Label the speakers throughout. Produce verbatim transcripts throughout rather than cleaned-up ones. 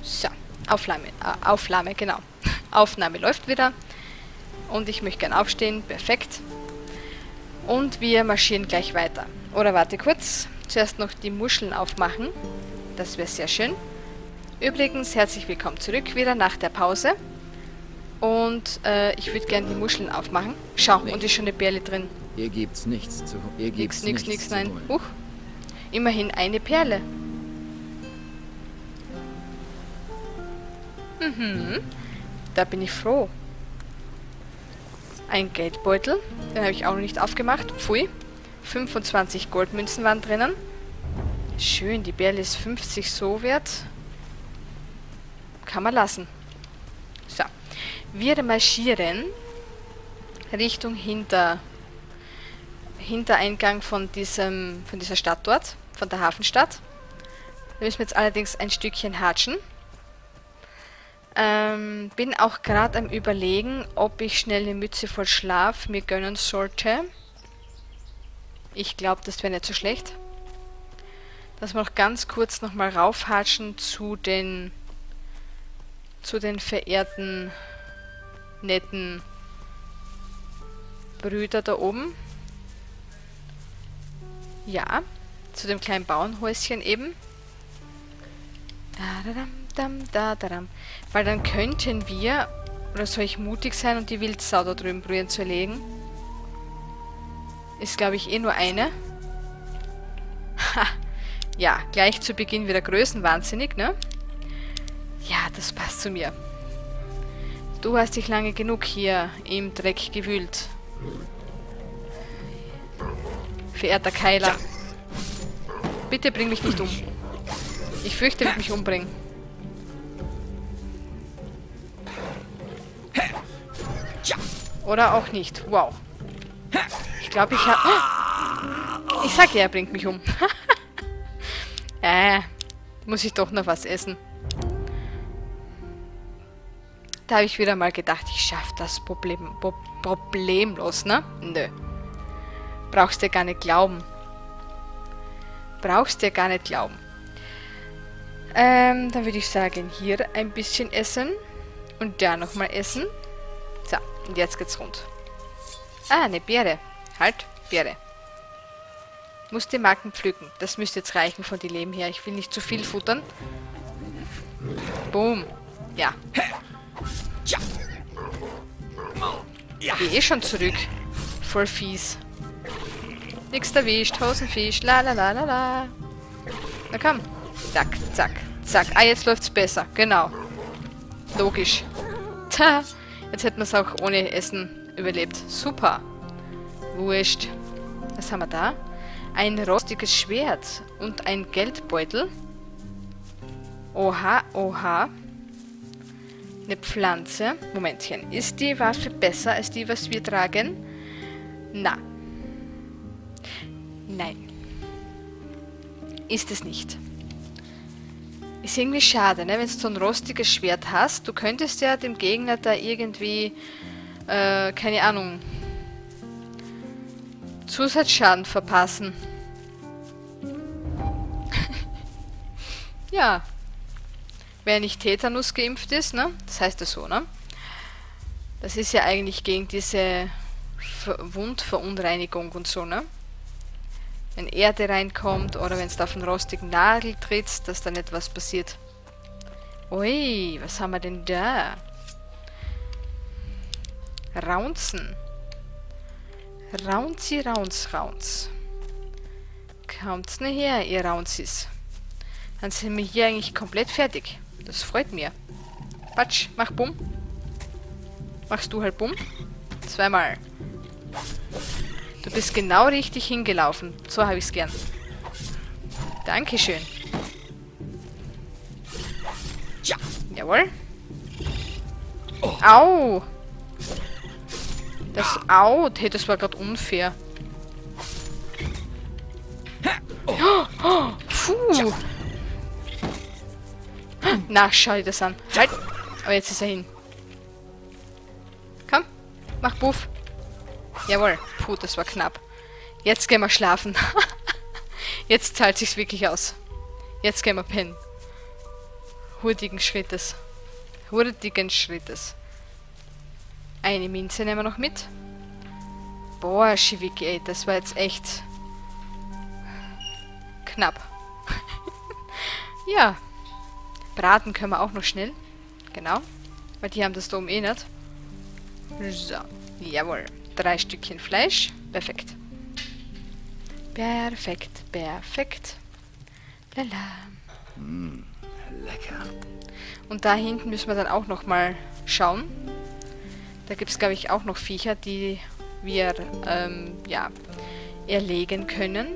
Speaker 1: So, Aufnahme, äh, Aufnahme, genau. Aufnahme läuft wieder. Und ich möchte gern aufstehen. Perfekt. Und wir marschieren gleich weiter. Oder warte kurz. Zuerst noch die Muscheln aufmachen. Das wäre sehr schön. Übrigens, herzlich willkommen zurück wieder nach der Pause. Und äh, ich würde gerne die Muscheln aufmachen. Schau, und ist schon eine Perle drin.
Speaker 2: Hier gibt's nichts zu Hier gibt's
Speaker 1: Nix, nix, nix,
Speaker 2: nichts zu
Speaker 1: nein.
Speaker 2: holen.
Speaker 1: Huch. Immerhin eine Perle. Mhm. Da bin ich froh. Ein Geldbeutel. Den habe ich auch noch nicht aufgemacht. Pfui. fünfundzwanzig Goldmünzen waren drinnen. Schön, die Perle ist fünfzig so wert. Kann man lassen. So. Wir marschieren Richtung hinter Hintereingang von diesem von dieser Stadt dort, von der Hafenstadt. Da müssen wir jetzt allerdings ein Stückchen hatschen. Ähm, bin auch gerade am Überlegen, ob ich schnell eine Mütze voll Schlaf mir gönnen sollte. Ich glaube, das wäre nicht so schlecht. Dass wir noch ganz kurz nochmal raufhatschen zu den zu den verehrten netten Brüder da oben. Ja, zu dem kleinen Bauernhäuschen eben. Weil dann könnten wir, oder soll ich mutig sein und die Wildsau da drüben probieren zu erlegen? Ist, glaube ich, eh nur eine. Ha! Ja, gleich zu Beginn wieder größenwahnsinnig, ne? Ja, das passt zu mir. Du hast dich lange genug hier im Dreck gewühlt. Verehrter Keiler. Bitte bring mich nicht um. Ich fürchte, er wird mich umbringen. Oder auch nicht. Wow. Ich glaube, ich habe... Ich sag ja, er bringt mich um. äh, muss ich doch noch was essen. Da habe ich wieder mal gedacht, ich schaffe das Problem, problemlos, ne? Nö. Brauchst dir gar nicht glauben. Brauchst dir gar nicht glauben. Ähm, dann würde ich sagen, hier ein bisschen essen. Und da nochmal essen. So, und jetzt geht's rund. Ah, eine Beere. Halt, Beere. Muss die Marken pflücken. Das müsste jetzt reichen von die Leben her. Ich will nicht zu viel futtern. Boom. Ja. Geh eh schon zurück. Voll fies. Nix erwischt, Hosenfisch, la la la la la. Na komm. Zack, zack, zack. Ah, jetzt läuft's besser. Genau. Logisch. Ta. Jetzt hätten wir es auch ohne Essen überlebt. Super. Wurscht. Was haben wir da? Ein rostiges Schwert und ein Geldbeutel. Oha, oha. Eine Pflanze. Momentchen. Ist die Waffe besser als die, was wir tragen? Na. Nein. Ist es nicht. Ist irgendwie schade, ne? Wenn du so ein rostiges Schwert hast, du könntest ja dem Gegner da irgendwie, äh, keine Ahnung, Zusatzschaden verpassen. Ja. Wer nicht Tetanus geimpft ist, ne? Das heißt ja so, ne? Das ist ja eigentlich gegen diese Ver Wundverunreinigung und so, ne? Wenn Erde reinkommt oder wenn es da auf einen rostigen Nagel trittst, dass dann etwas passiert. Ui, was haben wir denn da? Raunzen. Raunzi, Raunz, Raunz. Kommt's ne her, ihr Raunzis. Dann sind wir hier eigentlich komplett fertig. Das freut mir. Patsch, mach Bumm. Machst du halt Bumm. Zweimal. Du bist genau richtig hingelaufen. So habe ich es gern. Dankeschön. Jawohl. Au! Das Au! Hey, das war gerade unfair. Oh, oh, puh! Na, schau dir das an. Halt! Aber jetzt ist er hin. Komm, mach Buff. Jawohl. Puh, das war knapp. Jetzt gehen wir schlafen. Jetzt zahlt sich's wirklich aus. Jetzt gehen wir pennen. hurtigen Schrittes. Hurtigen Schrittes. Eine Minze nehmen wir noch mit. Boah, Shiviki, ey, das war jetzt echt knapp. Ja. Braten können wir auch noch schnell. Genau. Weil die haben das da oben eh nicht. So. Jawohl. Drei Stückchen Fleisch. Perfekt. Perfekt, perfekt. Lala.
Speaker 2: Mm, lecker.
Speaker 1: Und da hinten müssen wir dann auch noch mal schauen. Da gibt es, glaube ich, auch noch Viecher, die wir, ähm, ja, erlegen können.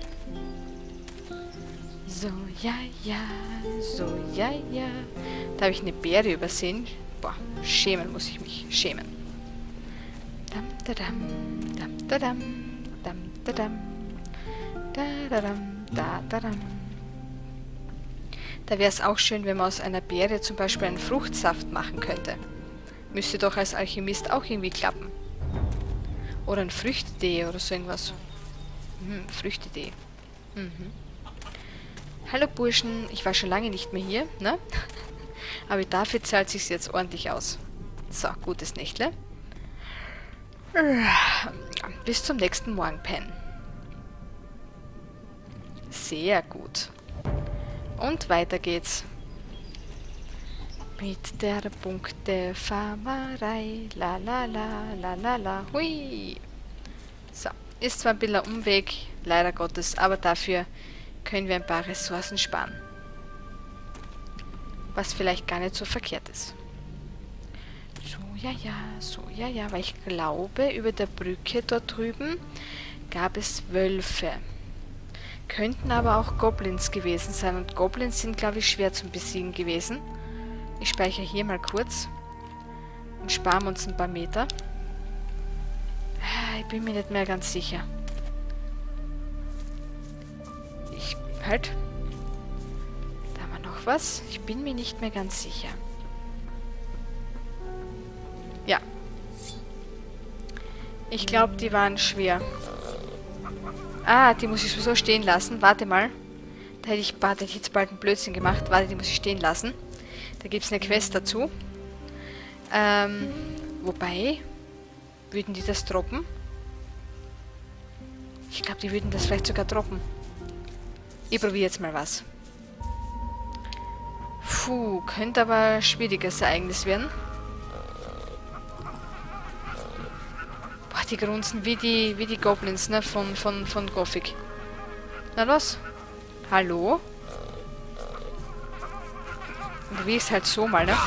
Speaker 1: So, ja, ja, so, ja, ja. Da habe ich eine Beere übersehen. Boah, schämen muss ich mich. Schämen. Dam, da, dam, dam, da, dam, dam, da, dam, da, da, dam, da, da, dam. Da wäre es auch schön, wenn man aus einer Beere zum Beispiel einen Fruchtsaft machen könnte. Müsste doch als Alchemist auch irgendwie klappen. Oder ein Früchtetee oder so irgendwas. Hm, Früchtetee. Mhm. Hallo Burschen, ich war schon lange nicht mehr hier, ne? Aber dafür zahlt sich's jetzt ordentlich aus. So, gutes Nächtle. Bis zum nächsten Morgenpennen. Sehr gut. Und weiter geht's. Mit der Punktefarmerei. La la la la la la. Hui. So, ist zwar ein bisschen ein Umweg, leider Gottes, aber dafür können wir ein paar Ressourcen sparen. Was vielleicht gar nicht so verkehrt ist. So, ja, ja, so, ja, ja, weil ich glaube, über der Brücke dort drüben gab es Wölfe. Könnten aber auch Goblins gewesen sein. Und Goblins sind, glaube ich, schwer zum Besiegen gewesen. Ich speichere hier mal kurz. Und sparen uns ein paar Meter. Ich bin mir nicht mehr ganz sicher. Ich... Halt. Da haben wir noch was. Ich bin mir nicht mehr ganz sicher. Ja. Ich glaube, die waren schwer. Ah, die muss ich sowieso stehen lassen. Warte mal. Da hätte ich, da hätte ich jetzt bald einen Blödsinn gemacht. Warte, die muss ich stehen lassen. Da gibt es eine Quest dazu. Ähm, wobei, würden die das droppen? Ich glaube, die würden das vielleicht sogar droppen. Ich probiere jetzt mal was. Puh, könnte aber ein schwieriges Ereignis werden. Boah, die grunzen wie die, wie die Goblins, ne, von, von, von Gothic. Na los. Hallo? Und wie ist halt so mal, ne?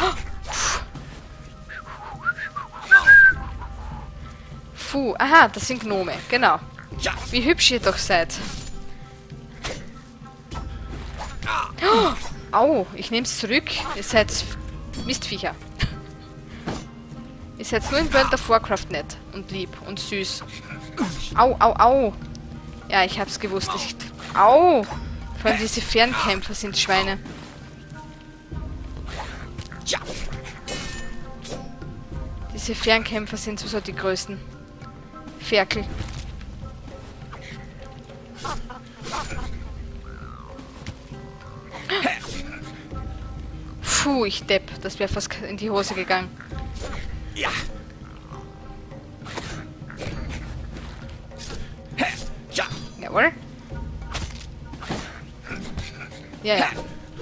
Speaker 1: Puh, aha, das sind Gnome, genau. Wie hübsch ihr doch seid. Oh, au, ich nehme es zurück. Ihr seid Mistviecher. Ihr seid nur in World of Warcraft nett und lieb und süß. Au, au, au. Ja, ich hab's gewusst. Ich, au! Vor allem diese Fernkämpfer sind Schweine. Diese Fernkämpfer sind so die größten. Ferkel. Puh, ich depp. Das wäre fast in die Hose gegangen. Ja. Jawohl. Ja, ja.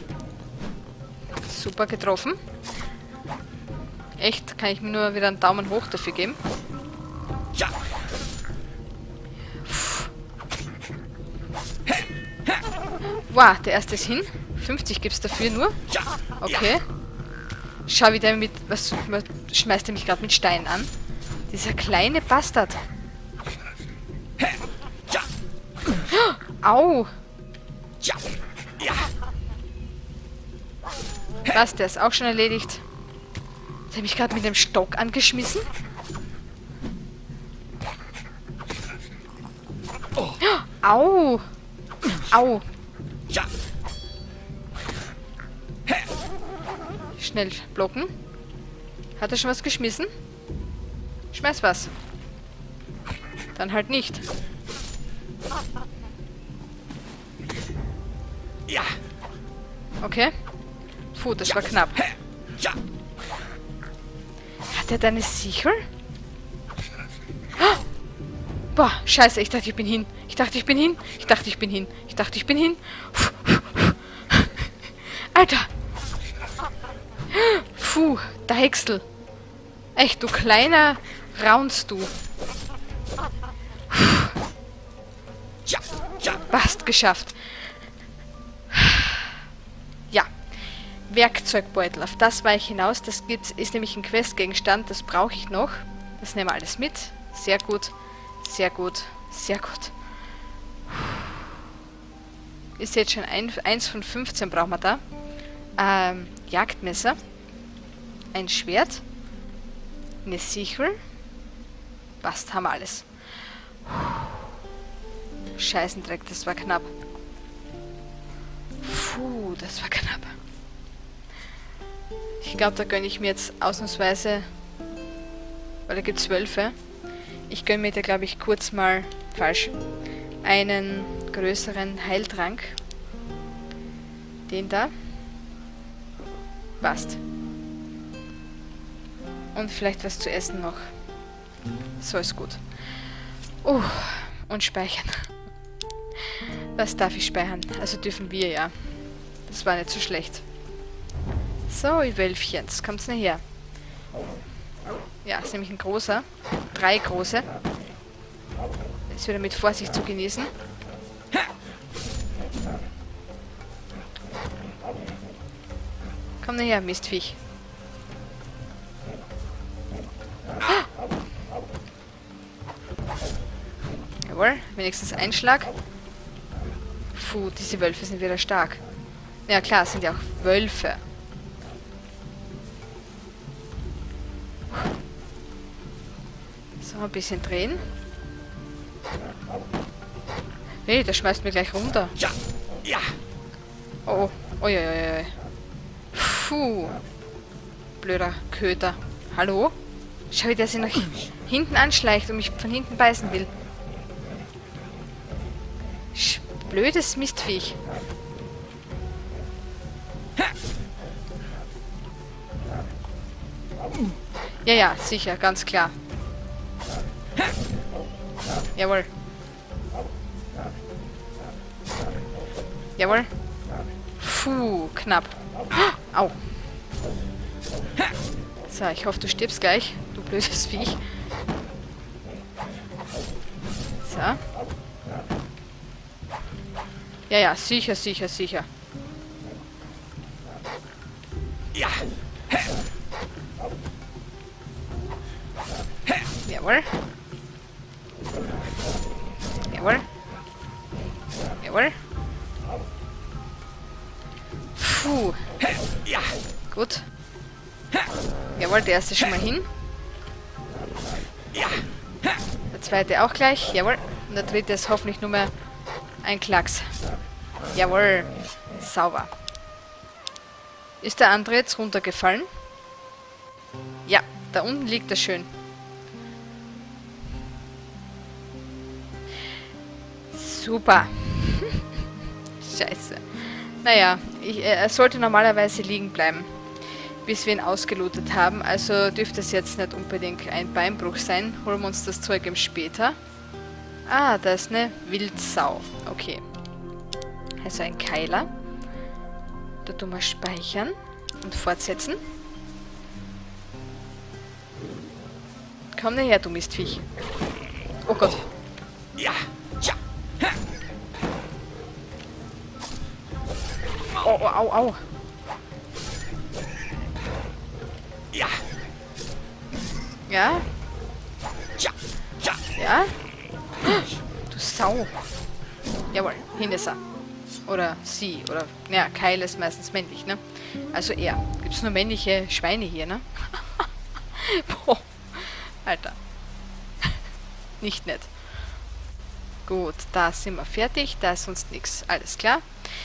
Speaker 1: Super getroffen. Echt, kann ich mir nur wieder einen Daumen hoch dafür geben. Ja. Wow, der erste ist hin. fünfzig gibt's dafür nur. Okay. Schau, wie der mit... Was, was schmeißt er mich gerade mit Steinen an? Dieser kleine Bastard. Au! Was, der ist auch schon erledigt. Der hat mich gerade mit dem Stock angeschmissen. Au! Au! Schnell blocken. Hat er schon was geschmissen? Schmeiß was. Dann halt nicht. Ja. Okay. Puh, das war knapp. Hat er da eine Sichel? Oh! Boah, scheiße, ich dachte, ich bin hin. Ich dachte, ich bin hin. Ich dachte, ich bin hin. Ich dachte, ich bin hin. Alter! Puh, der Häcksel. Echt, du kleiner Raunst du. Fast geschafft. Ja. Werkzeugbeutel. Auf das war ich hinaus. Das gibt's, ist nämlich ein Questgegenstand. Das brauche ich noch. Das nehmen wir alles mit. Sehr gut. Sehr gut. Sehr gut. Ist jetzt schon ein, eins von fünfzehn brauchen wir da. Ähm, Jagdmesser. Ein Schwert. Eine Sichel. Passt, haben wir alles. Scheißendreck, das war knapp. Puh, das war knapp. Ich glaube, da gönne ich mir jetzt ausnahmsweise, weil da gibt es Wölfe. Ich gönne mir da, glaube ich, kurz mal, falsch, einen größeren Heiltrank. Den da. Passt. Und vielleicht was zu essen noch. So ist gut. Oh, und speichern. Was darf ich speichern? Also dürfen wir ja. Das war nicht so schlecht. So, ihr Wölfchens, kommt's nicht her. Ja, ist nämlich ein großer. Drei große. Ist wieder mit Vorsicht zu genießen. Komm nicht her, Mistviech. Jawohl, wenigstens ein Schlag. Puh, diese Wölfe sind wieder stark. Ja klar, sind ja auch Wölfe. So, ein bisschen drehen. Nee, der schmeißt mir gleich runter.
Speaker 2: Ja, ja.
Speaker 1: Oh, oh, ja, ja, ja. Puh. Blöder Köter. Hallo? Schau, wie der sich nach hinten anschleicht und mich von hinten beißen will. Sch blödes Mistviech. Ja, ja, sicher, ganz klar. Jawohl. Jawohl. Puh, knapp. Au. So, ich hoffe, du stirbst gleich, du blödes Viech. So. Ja, ja, sicher, sicher, sicher.
Speaker 2: Ja.
Speaker 1: Jawohl. Jawohl. Jawohl. Puh.
Speaker 2: Ja.
Speaker 1: Gut. Jawohl, der erste schon mal hin.
Speaker 2: Ja.
Speaker 1: Der zweite auch gleich. Jawohl. Und der dritte ist hoffentlich nur mehr ein Klacks. Jawohl. Sauber. Ist der andere jetzt runtergefallen? Ja, da unten liegt er schön. Super. Scheiße. Naja, ich, er sollte normalerweise liegen bleiben, bis wir ihn ausgelootet haben. Also dürfte es jetzt nicht unbedingt ein Beinbruch sein. Holen wir uns das Zeug eben später. Ah, da ist eine Wildsau. Okay. Also ein Keiler. Da tun wir speichern und fortsetzen. Komm näher, du Mistviech. Oh Gott.
Speaker 2: Ja. Ja.
Speaker 1: Oh, oh, au, au.
Speaker 2: Ja.
Speaker 1: Ja?
Speaker 2: Ja. Ja.
Speaker 1: Ja? Du Sau. Jawohl, hin ist er. Oder sie. Oder, ja, Keil ist meistens männlich, ne? Also er. Gibt es nur männliche Schweine hier, ne? Boah. Alter. Nicht nett. Gut, da sind wir fertig. Da ist sonst nichts. Alles klar.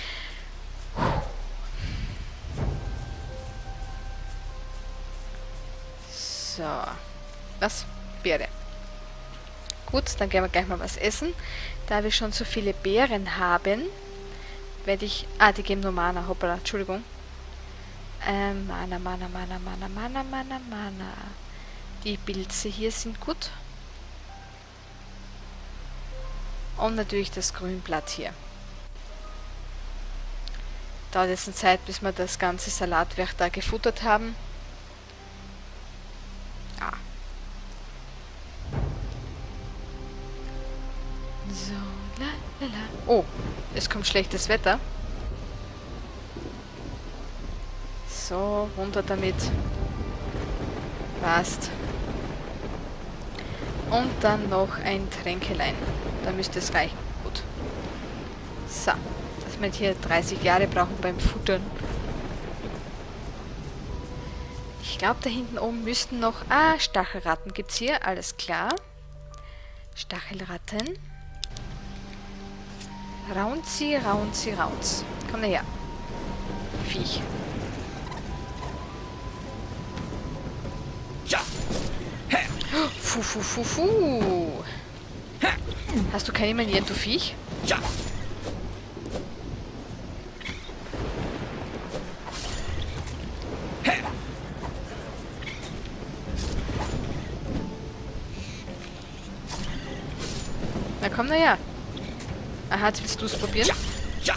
Speaker 1: So. Was? Beere. Gut, dann gehen wir gleich mal was essen. Da wir schon so viele Beeren haben, werde ich... Ah, die geben nur Mana. Hoppala, Entschuldigung. Ähm, Mana, Mana, Mana, Mana, Mana, Mana, Mana. Die Pilze hier sind gut. Und natürlich das Grünblatt hier. Dauert jetzt eine Zeit, bis wir das ganze Salatwerk da gefuttert haben. Ah. So, la, la, la. Oh, es kommt schlechtes Wetter. So, runter damit. Passt. Und dann noch ein Tränkelein. Da müsste es reichen. Gut. So. Dass wir hier dreißig Jahre brauchen beim Futtern. Ich glaube, da hinten oben müssten noch... Ah, Stachelratten gibt es hier. Alles klar. Stachelratten. Raunzi, Raunzi, Raunz. Komm her. Viech. Fu, fu, fu, fu. Hast du keine Manieren, du Viech?
Speaker 2: Ja.
Speaker 1: Na komm, na ja. Aha, jetzt willst du es probieren?
Speaker 2: Ja.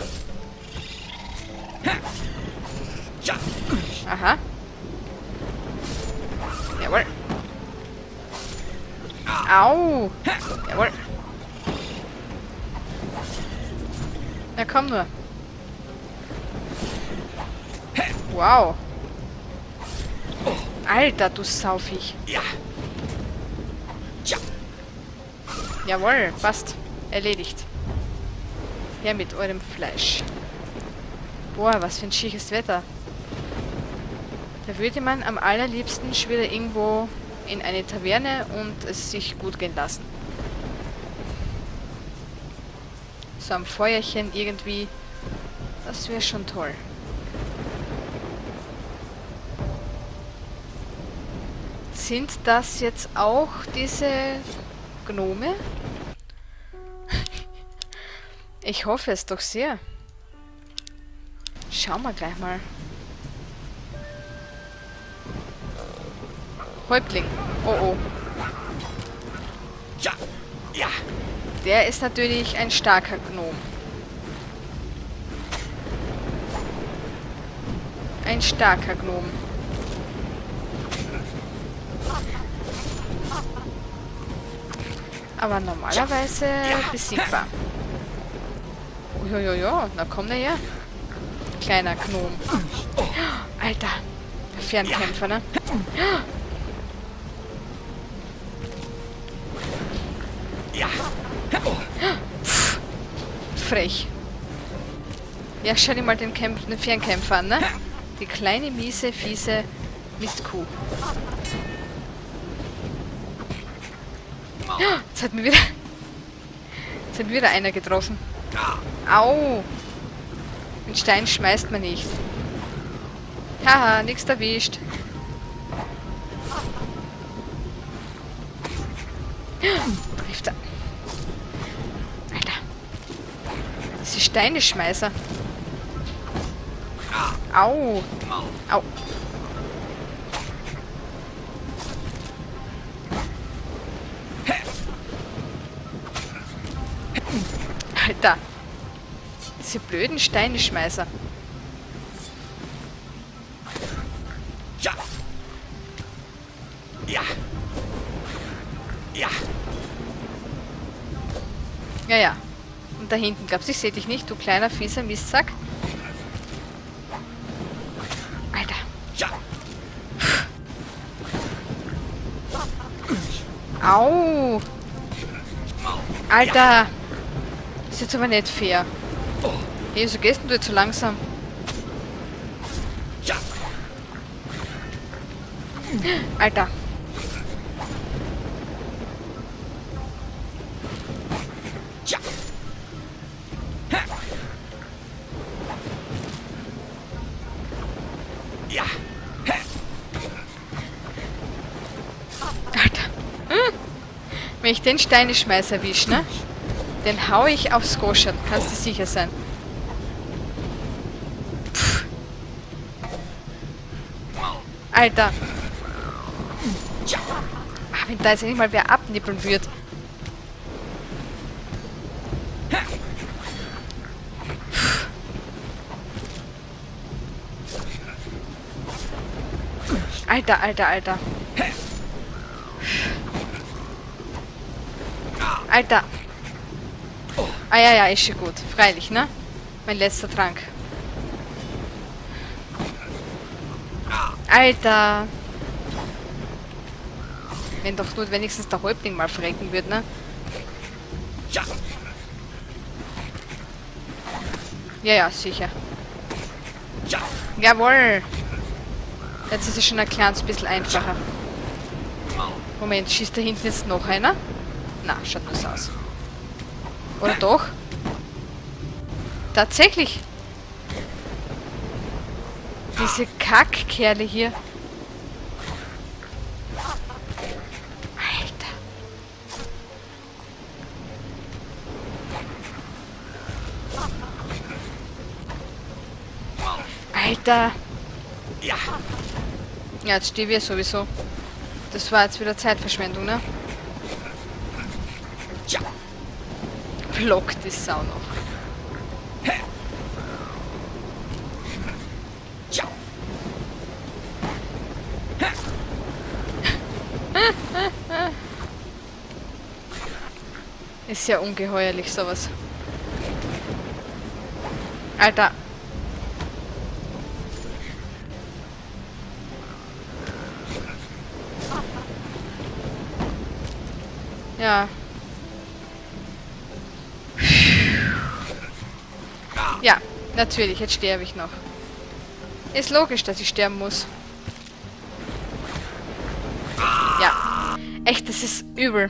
Speaker 2: Ja.
Speaker 1: Aha. Jawohl. Au! Jawohl. Na komm nur. Wow. Alter, du Saufiech.
Speaker 2: Ja. Ja.
Speaker 1: Jawohl, passt. Erledigt. Ja, mit eurem Fleisch. Boah, was für ein schickes Wetter. Da würde man am allerliebsten schon wieder irgendwo in eine Taverne und es sich gut gehen lassen. So am Feuerchen irgendwie. Das wäre schon toll. Sind das jetzt auch diese Gnome? Ich hoffe es doch sehr. Schauen wir gleich mal. Häuptling. Oh oh.
Speaker 2: Ja. Ja.
Speaker 1: Der ist natürlich ein starker Gnom. Ein starker Gnom. Aber normalerweise besiegbar. Jojojo, na komm da her. Kleiner Gnom. Alter. Fernkämpfer, ne?
Speaker 2: Ja.
Speaker 1: Pff, frech. Ja, schau dir mal den, Kämpf den Fernkämpfer an, ne? Die kleine, miese, fiese Mistkuh. Jetzt hat mir wieder... Jetzt hat mir wieder einer getroffen. Au! Den Stein schmeißt man nicht. Haha, nix erwischt. Trifft er. Alter. Diese Steineschmeißer. Au. Au. Alter. Diese blöden Steineschmeißer.
Speaker 2: Ja. Ja. Ja.
Speaker 1: Ja, ja. Und da hinten, glaubst du, ich sehe dich nicht, du kleiner, fieser Mistsack? Alter.
Speaker 2: Ja.
Speaker 1: Au. Alter. Das ist jetzt aber nicht fair. Hey, wieso gehst du jetzt so langsam?
Speaker 2: Ja.
Speaker 1: Alter.
Speaker 2: Ja. Ja.
Speaker 1: Alter. Hm. Wenn ich den Steineschmeißer erwische, ne? Den hau ich aufs Goschert, kannst du sicher sein. Pff. Alter.
Speaker 2: Ja.
Speaker 1: Ach, wenn da jetzt nicht mal wer abnippeln wird. Alter, alter, alter. Alter. Ah ja, ja, ist schon gut. Freilich, ne? Mein letzter Trank. Alter. Wenn doch nur wenigstens der Häuptling mal verrecken wird, ne?
Speaker 2: Ja.
Speaker 1: Ja, ja, sicher.
Speaker 2: Ja.
Speaker 1: Jawohl. Jetzt ist es schon ein kleines bisschen einfacher. Moment, schießt da hinten jetzt noch einer? Na, schaut nur so aus. Oder doch? Tatsächlich. Diese Kackkerle hier. Alter. Alter.
Speaker 2: Ja.
Speaker 1: Ja, jetzt stehen wir sowieso. Das war jetzt wieder Zeitverschwendung, ne?
Speaker 2: Ja.
Speaker 1: Blockt die Sau noch.
Speaker 2: Ja.
Speaker 1: Ist ja ungeheuerlich sowas. Alter. Ja. Ja, natürlich, jetzt sterbe ich noch. Ist logisch, dass ich sterben muss. Ja. Echt, das ist übel.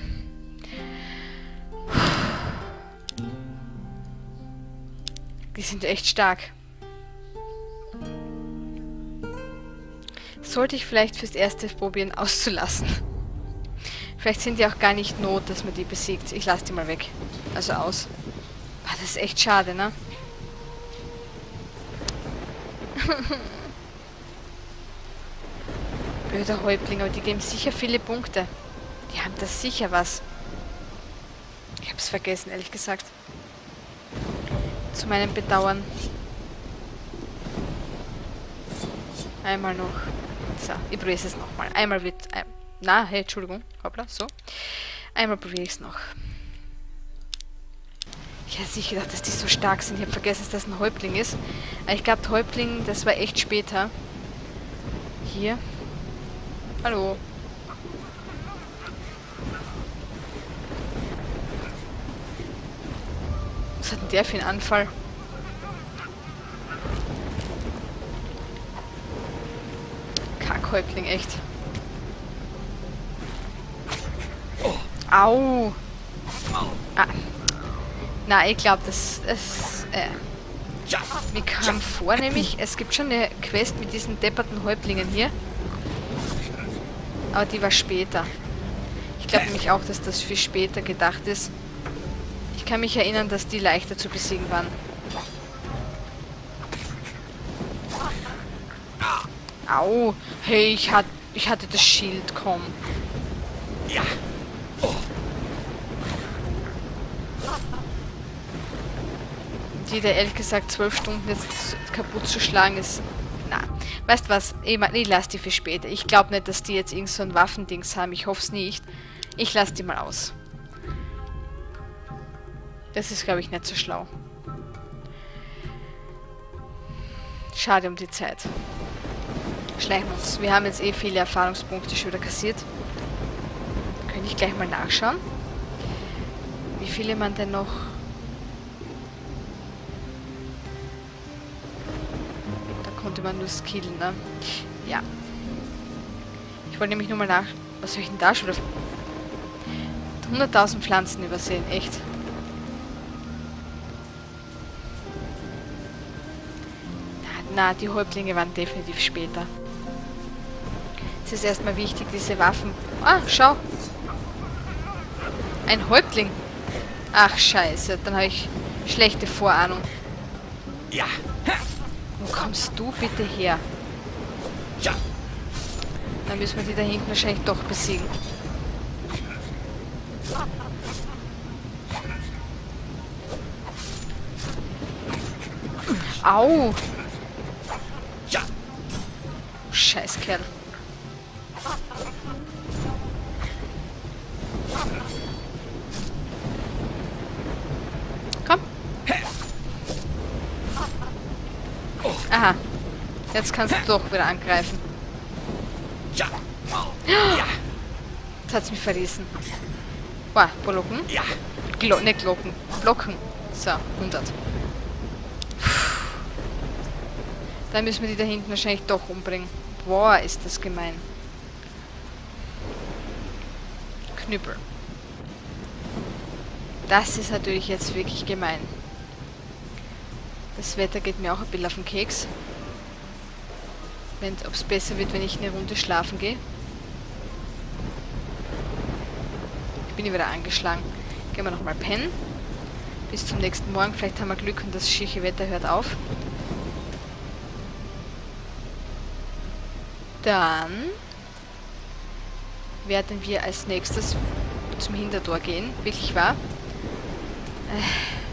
Speaker 1: Die sind echt stark. Sollte ich vielleicht fürs Erste probieren auszulassen. Vielleicht sind die auch gar nicht Not, dass man die besiegt. Ich lasse die mal weg. Also aus. Ah, das ist echt schade, ne? Blöder Häuptling, aber die geben sicher viele Punkte. Die haben da sicher was. Ich hab's vergessen, ehrlich gesagt. Zu meinem Bedauern. Einmal noch. So, ich probiere es nochmal. Einmal wird... Ein, na, hey, Entschuldigung. Hoppla, so. Einmal probiere ich es noch. Ich hätte nicht gedacht, dass die so stark sind. Ich habe vergessen, dass das ein Häuptling ist. Aber ich glaube, Häuptling, das war echt später. Hier. Hallo. Was hat denn der für einen Anfall? Kackhäuptling, echt. Au! Ah. Na, ich glaube, das... das äh. Mir kam vor, nämlich, es gibt schon eine Quest mit diesen depperten Häuptlingen hier. Aber die war später. Ich glaube nämlich auch, dass das für später gedacht ist. Ich kann mich erinnern, dass die leichter zu besiegen waren. Au! Hey, ich, hat, ich hatte das Schild, komm.
Speaker 2: Ja.
Speaker 1: Die da ehrlich gesagt zwölf Stunden jetzt kaputt zu schlagen ist... Na, weißt was? Ich, ich lasse die für später. Ich glaube nicht, dass die jetzt irgend so ein Waffendings haben. Ich hoffe es nicht. Ich lasse die mal aus. Das ist, glaube ich, nicht so schlau. Schade um die Zeit. Schleichen wir uns. Wir haben jetzt eh viele Erfahrungspunkte schon wieder kassiert. Könnte ich gleich mal nachschauen, wie viele man denn noch... Konnte man nur skillen, ne? Ja. Ich wollte nämlich nur mal nach... Was soll ich denn da schon? hunderttausend Pflanzen übersehen, echt. Na, na, die Häuptlinge waren definitiv später. Es ist erstmal wichtig, diese Waffen... Ah, schau! Ein Häuptling! Ach, scheiße, dann habe ich schlechte Vorahnung.
Speaker 2: Ja.
Speaker 1: Wo kommst du bitte her?
Speaker 2: Ja.
Speaker 1: Dann müssen wir die da hinten wahrscheinlich doch besiegen. Au!
Speaker 2: Ja.
Speaker 1: Scheiß Kerl. Komm. Aha. Jetzt kannst du doch wieder angreifen.
Speaker 2: Ja. Ja.
Speaker 1: Jetzt hat's mich verrissen. Boah, Blocken.
Speaker 2: Ja.
Speaker 1: Glo ne, Glocken. Blocken. So, hundert. Dann müssen wir die da hinten wahrscheinlich doch umbringen. Boah, ist das gemein. Knüppel. Das ist natürlich jetzt wirklich gemein. Das Wetter geht mir auch ein bisschen auf den Keks. Ob es besser wird, wenn ich eine Runde schlafen gehe. Ich bin wieder angeschlagen. Gehen wir nochmal pennen. Bis zum nächsten Morgen. Vielleicht haben wir Glück und das schiere Wetter hört auf. Dann werden wir als nächstes zum Hintertor gehen. Wirklich wahr. Äh,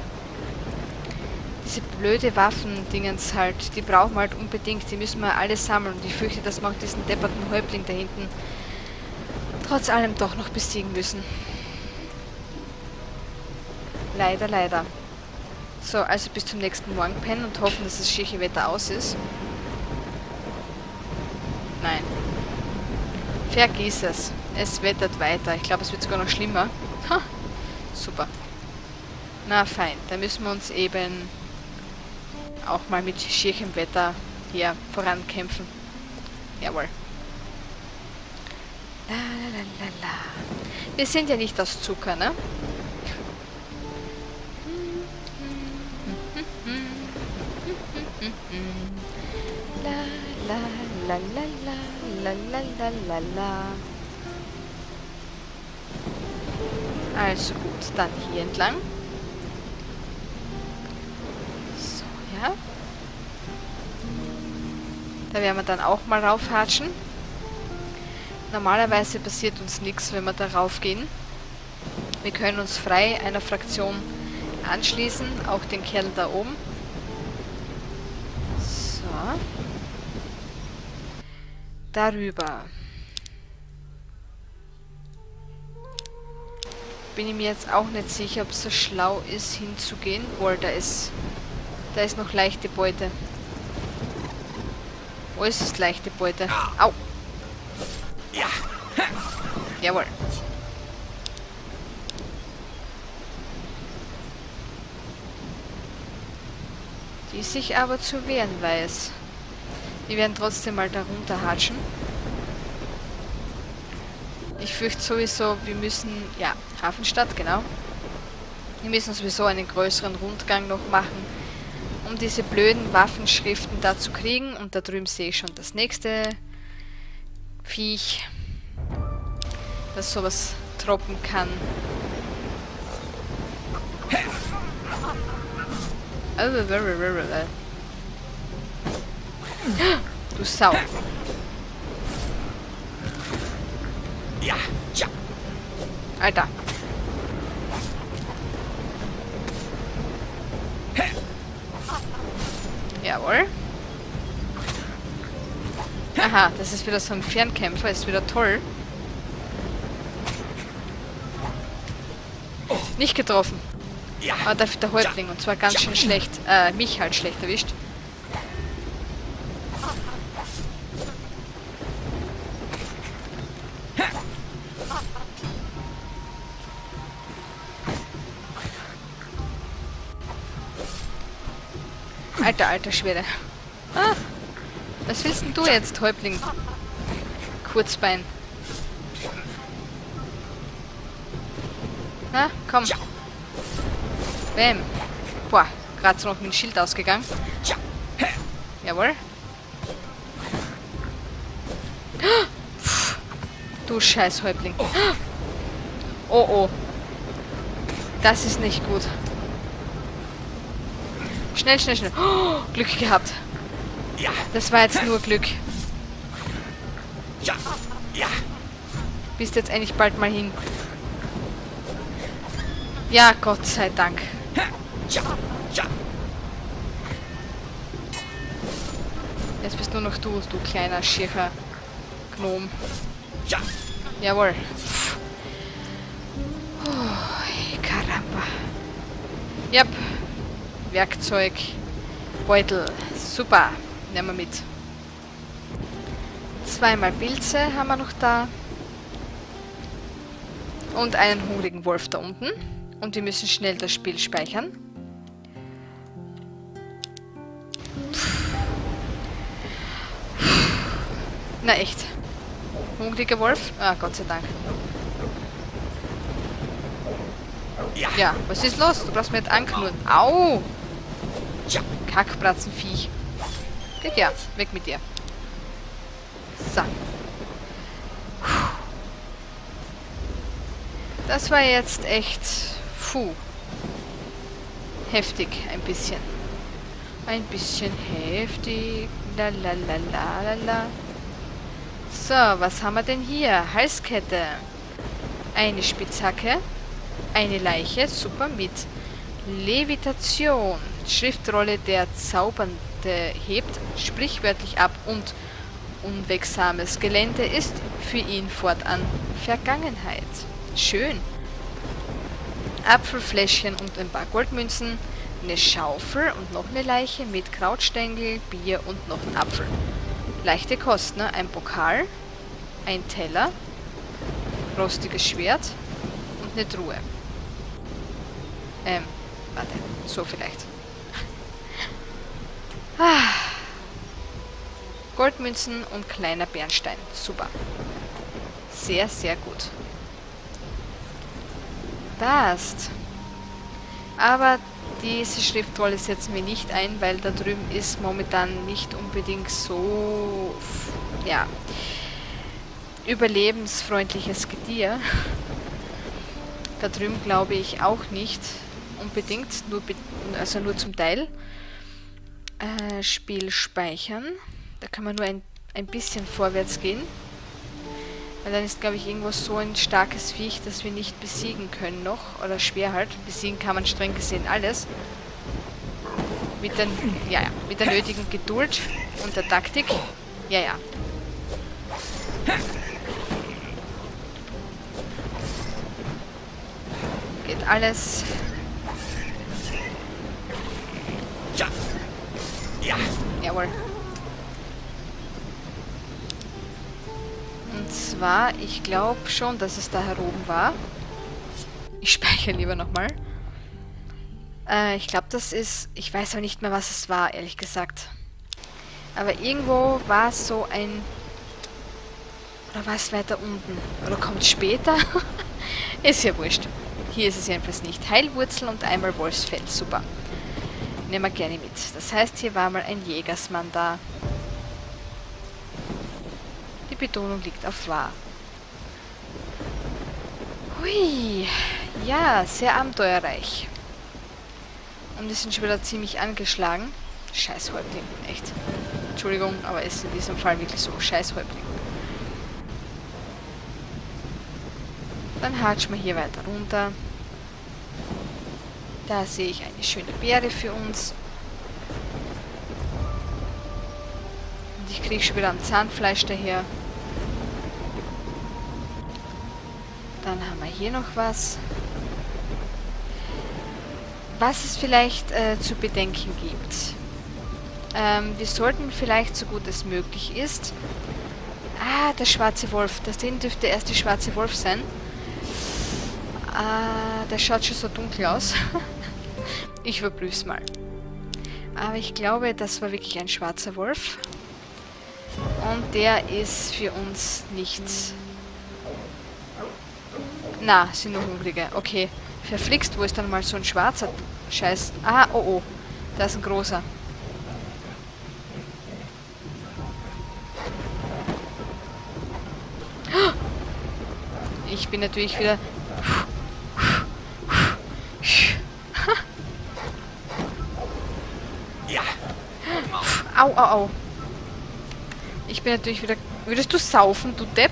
Speaker 1: diese blöde Waffendingens halt, die brauchen wir halt unbedingt. Die müssen wir alle sammeln. Und ich fürchte, dass wir auch diesen depperten Häuptling da hinten trotz allem doch noch besiegen müssen. Leider, leider. So, also bis zum nächsten Morgen pennen und hoffen, dass das schiere Wetter aus ist. Nein. Vergiss es. Es wettert weiter. Ich glaube, es wird sogar noch schlimmer. Ha, super. Na fein, dann müssen wir uns eben auch mal mit schierem Wetter hier vorankämpfen. Jawohl. La, la, la, la. Wir sind ja nicht aus Zucker, ne? La, la, la, la, la, la, la, la, la. Also gut, dann hier entlang. So, ja. Da werden wir dann auch mal raufhatschen. Normalerweise passiert uns nichts, wenn wir da raufgehen. Wir können uns frei einer Fraktion anschließen, auch den Kerl da oben. So. Darüber. Bin ich mir jetzt auch nicht sicher, ob es so schlau ist, hinzugehen. Wohl, da ist, da ist noch leichte Beute. Wo ist es leichte Beute? Au!
Speaker 2: Ja.
Speaker 1: Jawohl. Die sich aber zu wehren weiß. Wir werden trotzdem mal da runterhatschen. Ich fürchte sowieso, wir müssen... Ja, Hafenstadt, genau. Wir müssen sowieso einen größeren Rundgang noch machen, um diese blöden Waffenschriften da zu kriegen. Und da drüben sehe ich schon das nächste Viech, das sowas droppen kann. Du Sau.
Speaker 2: Ja. Ja.
Speaker 1: Alter. Jawohl. Aha, das ist wieder so ein Fernkämpfer, ist wieder toll. Nicht getroffen.
Speaker 2: Ja.
Speaker 1: Aber dafür der Häuptling, und zwar ganz schön schlecht. Äh, mich halt schlecht erwischt. Alter, alter Schwede. Ah, was willst denn du jetzt, Häuptling? Kurzbein. Na, komm. Bäm. Boah, gerade so noch mit dem Schild ausgegangen. Jawohl. Du scheiß Häuptling. Oh, oh. Das ist nicht gut. Schnell, schnell, schnell. Oh, Glück gehabt.
Speaker 2: Ja.
Speaker 1: Das war jetzt nur Glück.
Speaker 2: Ja. Ja.
Speaker 1: Bist jetzt eigentlich bald mal hin. Ja, Gott sei Dank.
Speaker 2: Ja. Ja.
Speaker 1: Jetzt bist nur noch du, du kleiner, schierer Gnom.
Speaker 2: Ja.
Speaker 1: Jawohl. Oh, Caramba. Yep. Werkzeug. Beutel. Super. Nehmen wir mit. Zweimal Pilze haben wir noch da. Und einen hungrigen Wolf da unten. Und wir müssen schnell das Spiel speichern. Na echt. Hungriger Wolf? Ah, Gott sei Dank.
Speaker 2: Ja.
Speaker 1: Ja, was ist los? Du brauchst mir nicht anknurren. Au!
Speaker 2: Ja.
Speaker 1: Kackbratzenviech. Geht ja, weg mit dir. So. Das war jetzt echt... Puh. Heftig, ein bisschen. Ein bisschen heftig. La la la la la la. So, was haben wir denn hier? Halskette. Eine Spitzhacke. Eine Leiche. Super, mit Levitation. Schriftrolle, der Zaubernde hebt sprichwörtlich ab und unwegsames Gelände ist für ihn fortan Vergangenheit. Schön. Apfelfläschchen und ein paar Goldmünzen. Eine Schaufel und noch eine Leiche mit Krautstängel, Bier und noch ein Apfel. Leichte Kost, ne? Ein Pokal, ein Teller, rostiges Schwert und eine Truhe. Ähm, warte, so vielleicht. Ah. Goldmünzen und kleiner Bernstein. Super. Sehr, sehr gut. Passt. Aber diese Schriftrolle setzen wir nicht ein, weil da drüben ist momentan nicht unbedingt so, ja, überlebensfreundliches Getier. Da drüben glaube ich auch nicht unbedingt, nur, also nur zum Teil. Äh, Spiel speichern. Da kann man nur ein, ein bisschen vorwärts gehen. Weil dann ist, glaube ich, irgendwo so ein starkes Viech, das wir nicht besiegen können noch. Oder schwer halt. Besiegen kann man streng gesehen alles. Mit, den, ja, ja, mit der nötigen Geduld und der Taktik. Ja, ja. Geht alles.
Speaker 2: Ja. Ja.
Speaker 1: Jawohl. Und zwar, ich glaube schon, dass es da heroben war. Ich speichere lieber nochmal. Äh, ich glaube, das ist... Ich weiß aber nicht mehr, was es war, ehrlich gesagt. Aber irgendwo war es so ein... Oder war es weiter unten? Oder kommt es später? Ist ja wurscht. Hier ist es jedenfalls nicht. Heilwurzel und einmal Wolfsfell. Super. Nehmen wir gerne mit. Das heißt, hier war mal ein Jägersmann da. Die Betonung liegt auf wahr. Hui. Ja, sehr abenteuerreich. Und die sind schon wieder ziemlich angeschlagen. Scheißhäuptling, echt. Entschuldigung, aber ist in diesem Fall wirklich so. Scheißhäuptling. Dann hatschen wir hier weiter runter. Da sehe ich eine schöne Beere für uns. Und ich kriege schon wieder am Zahnfleisch daher. Dann haben wir hier noch was. Was es vielleicht äh, zu bedenken gibt. Ähm, wir sollten vielleicht, so gut es möglich ist... Ah, der schwarze Wolf. Das Ding dürfte erst der schwarze Wolf sein. Ah, der schaut schon so dunkel aus. Ich überprüfe es mal. Aber ich glaube, das war wirklich ein schwarzer Wolf. Und der ist für uns nichts. Na, sind nur Hungrige. Okay. Verflixt, wo ist dann mal so ein schwarzer Scheiß? Ah, oh oh. Da ist ein großer. Ich bin natürlich wieder...
Speaker 2: Ja.
Speaker 1: Au, au, au. Ich bin natürlich wieder... Würdest du saufen, du Depp?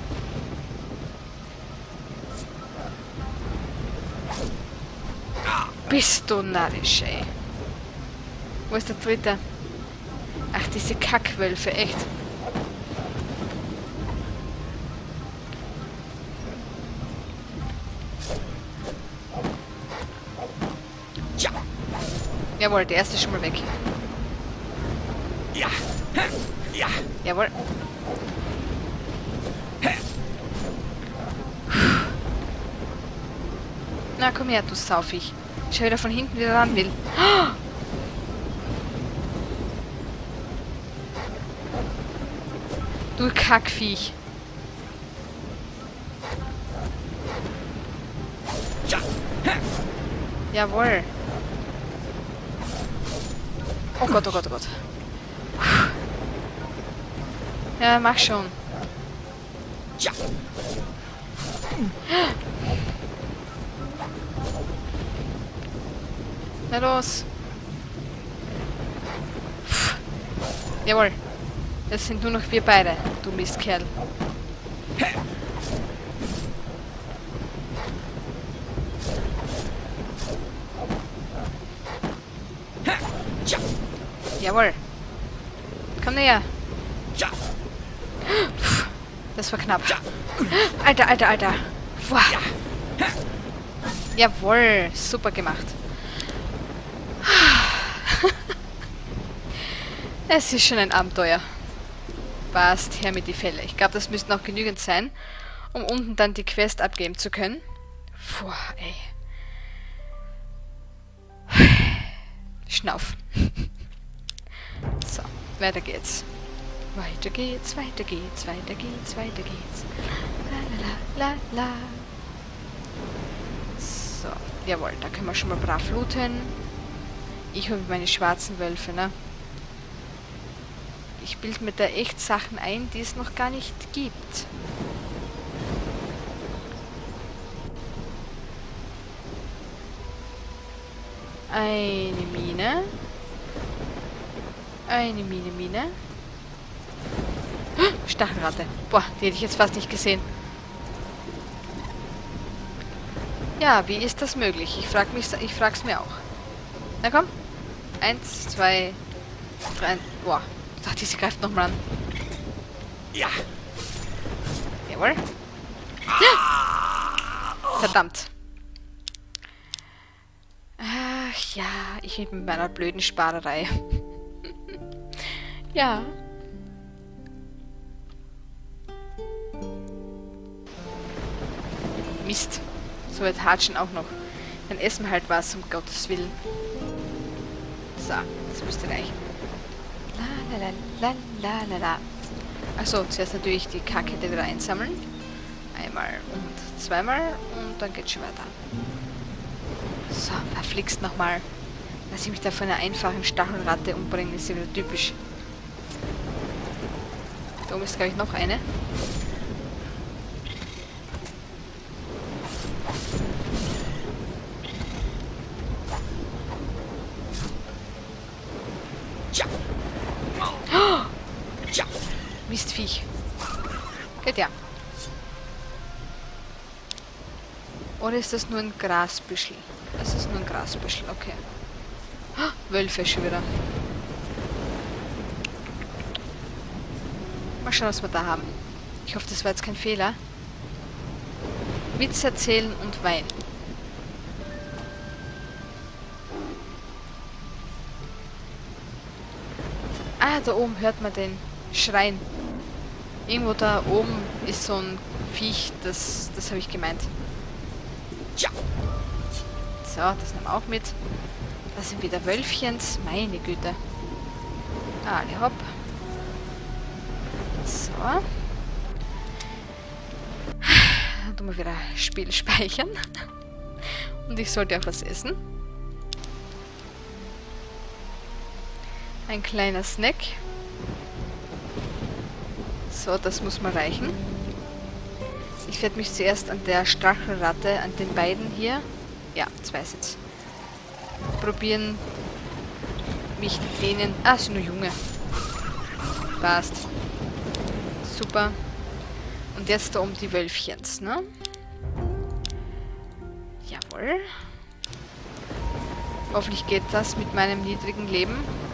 Speaker 1: Bist du narrisch, ey. Wo ist der dritte? Ach, diese Kackwölfe, echt.
Speaker 2: Ja.
Speaker 1: Jawohl, der erste ist schon mal weg.
Speaker 2: Ja. Ja.
Speaker 1: Jawohl. Na, komm her, du Saufig. Schau, wie der von hinten wieder ran will. Du Kackviech.
Speaker 2: Ja.
Speaker 1: Jawohl. Oh Gott, oh Gott, oh Gott. Ja, mach schon.
Speaker 2: Ja.
Speaker 1: Na los. Puh. Jawohl. Das sind nur noch wir beide, du Mistkerl.
Speaker 2: Ja.
Speaker 1: Jawohl. Komm näher.
Speaker 2: Ja.
Speaker 1: Puh. Das war knapp.
Speaker 2: Ja.
Speaker 1: Alter, alter, alter. Boah.
Speaker 2: Ja.
Speaker 1: Jawohl. Super gemacht. Es ist schon ein Abenteuer. Passt, her mit die Fälle. Ich glaube, das müsste noch genügend sein, um unten dann die Quest abgeben zu können. Puh, ey. Schnauf. So, weiter geht's. Weiter geht's, weiter geht's, weiter geht's, weiter geht's. La la la la la. So, jawohl, da können wir schon mal brav looten. Ich habe meine schwarzen Wölfe, ne? Ich bilde mir da echt Sachen ein, die es noch gar nicht gibt. Eine Mine. Eine Mine, Mine. Stachelratte. Boah, die hätte ich jetzt fast nicht gesehen. Ja, wie ist das möglich? Ich frage mich, ich frag's mir auch. Na komm. Eins, zwei, drei. Boah. Ich dachte, sie greift nochmal an.
Speaker 2: Ja.
Speaker 1: Jawohl. Ja. Verdammt. Ach ja, ich mit meiner blöden Sparerei. Ja. Mist. So weit hatschen auch noch. Dann essen wir halt was, um Gottes Willen. So, das müsste reichen. La la la la la la. Achso, zuerst natürlich die Kackkette wieder einsammeln. Einmal und zweimal und dann geht's schon weiter. So, verflixt nochmal. Lass ich mich da von einer einfachen Stachelratte umbringen, ist ja wieder typisch. Da oben ist, glaube ich, noch eine.
Speaker 2: Ja.
Speaker 1: Oh!
Speaker 2: Ja.
Speaker 1: Mistviech. Geht ja. Oder ist das nur ein Grasbüschel? Das ist nur ein Grasbüschel, okay. Oh, Wölfe schon wieder. Mal schauen, was wir da haben. Ich hoffe, das war jetzt kein Fehler. Witz erzählen und weinen. Ah, da oben hört man den Schreien. Irgendwo da oben ist so ein Viech, das, das habe ich gemeint.
Speaker 2: Ja.
Speaker 1: So, das nehmen wir auch mit. Das sind wieder Wölfchens. Meine Güte. Alle hopp. So. Dann tun wir wieder Spiel speichern. Und ich sollte auch was essen. Ein kleiner Snack. So, das muss mal reichen. Ich werde mich zuerst an der Stachelratte, an den beiden hier, ja, zwei Sitz, probieren, mich denen, ah, sind nur Junge. Passt. Super. Und jetzt da um die Wölfchens, ne? Jawohl. Hoffentlich geht das mit meinem niedrigen Leben.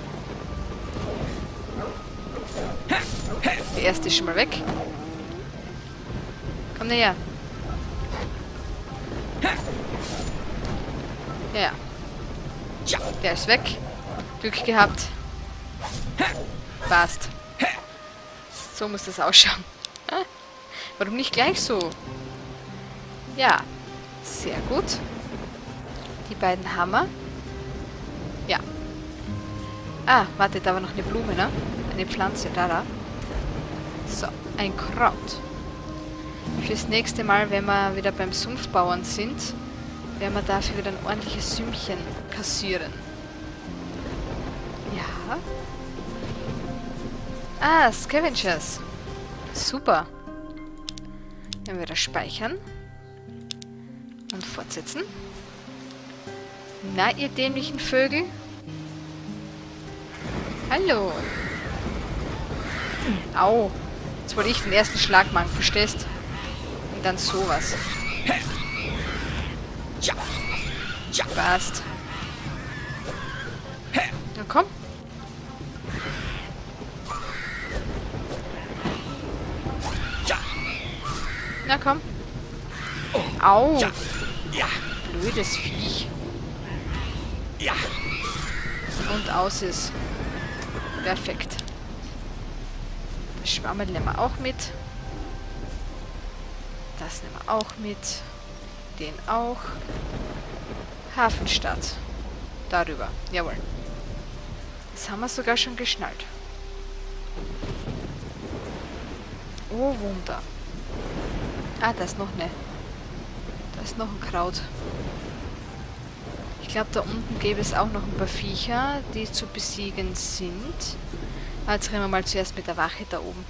Speaker 1: Der erste ist schon mal weg. Komm näher. Ja. Der ist weg. Glück gehabt. Passt. So muss das ausschauen. Warum nicht gleich so? Ja. Sehr gut. Die beiden Hammer. Ja. Ah, warte, da war noch eine Blume, ne? Eine Pflanze, da, da. So, ein Kraut. Fürs nächste Mal, wenn wir wieder beim Sumpfbauern sind, werden wir dafür wieder ein ordentliches Sümmchen kassieren. Ja. Ah, Scavengers. Super. Dann wieder speichern. Und fortsetzen. Na, ihr dämlichen Vögel. Hallo. Au. Jetzt wollte ich den ersten Schlag machen, verstehst? Und dann sowas. Passt. Na komm. Na komm. Au. Blödes Viech. Und aus ist. Perfekt. Das Schwammel nehmen wir auch mit. Das nehmen wir auch mit. Den auch. Hafenstadt. Darüber. Jawohl. Das haben wir sogar schon geschnallt. Oh, Wunder. Ah, da ist noch eine. Da ist noch ein Kraut. Ich glaube, da unten gäbe es auch noch ein paar Viecher, die zu besiegen sind. Jetzt rennen wir mal zuerst mit der Wache da oben.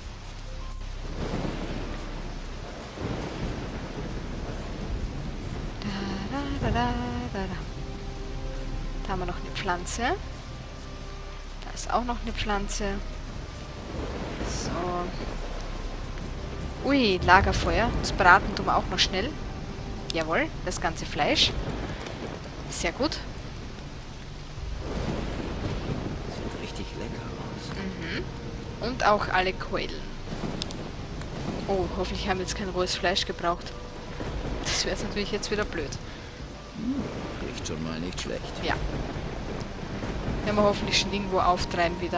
Speaker 1: Da, da, da, da, da, da. Da haben wir noch eine Pflanze. Da ist auch noch eine Pflanze. So. Ui, Lagerfeuer. Das braten tun wir auch noch schnell. Jawohl, das ganze Fleisch. Sehr gut.
Speaker 2: Sieht richtig lecker aus.
Speaker 1: Mhm. Und auch alle Keulen. Oh, hoffentlich haben wir jetzt kein rohes Fleisch gebraucht. Das wäre natürlich jetzt wieder blöd.
Speaker 2: Hm, riecht schon mal nicht schlecht.
Speaker 1: Ja. Werden wir hoffentlich schon irgendwo auftreiben wieder.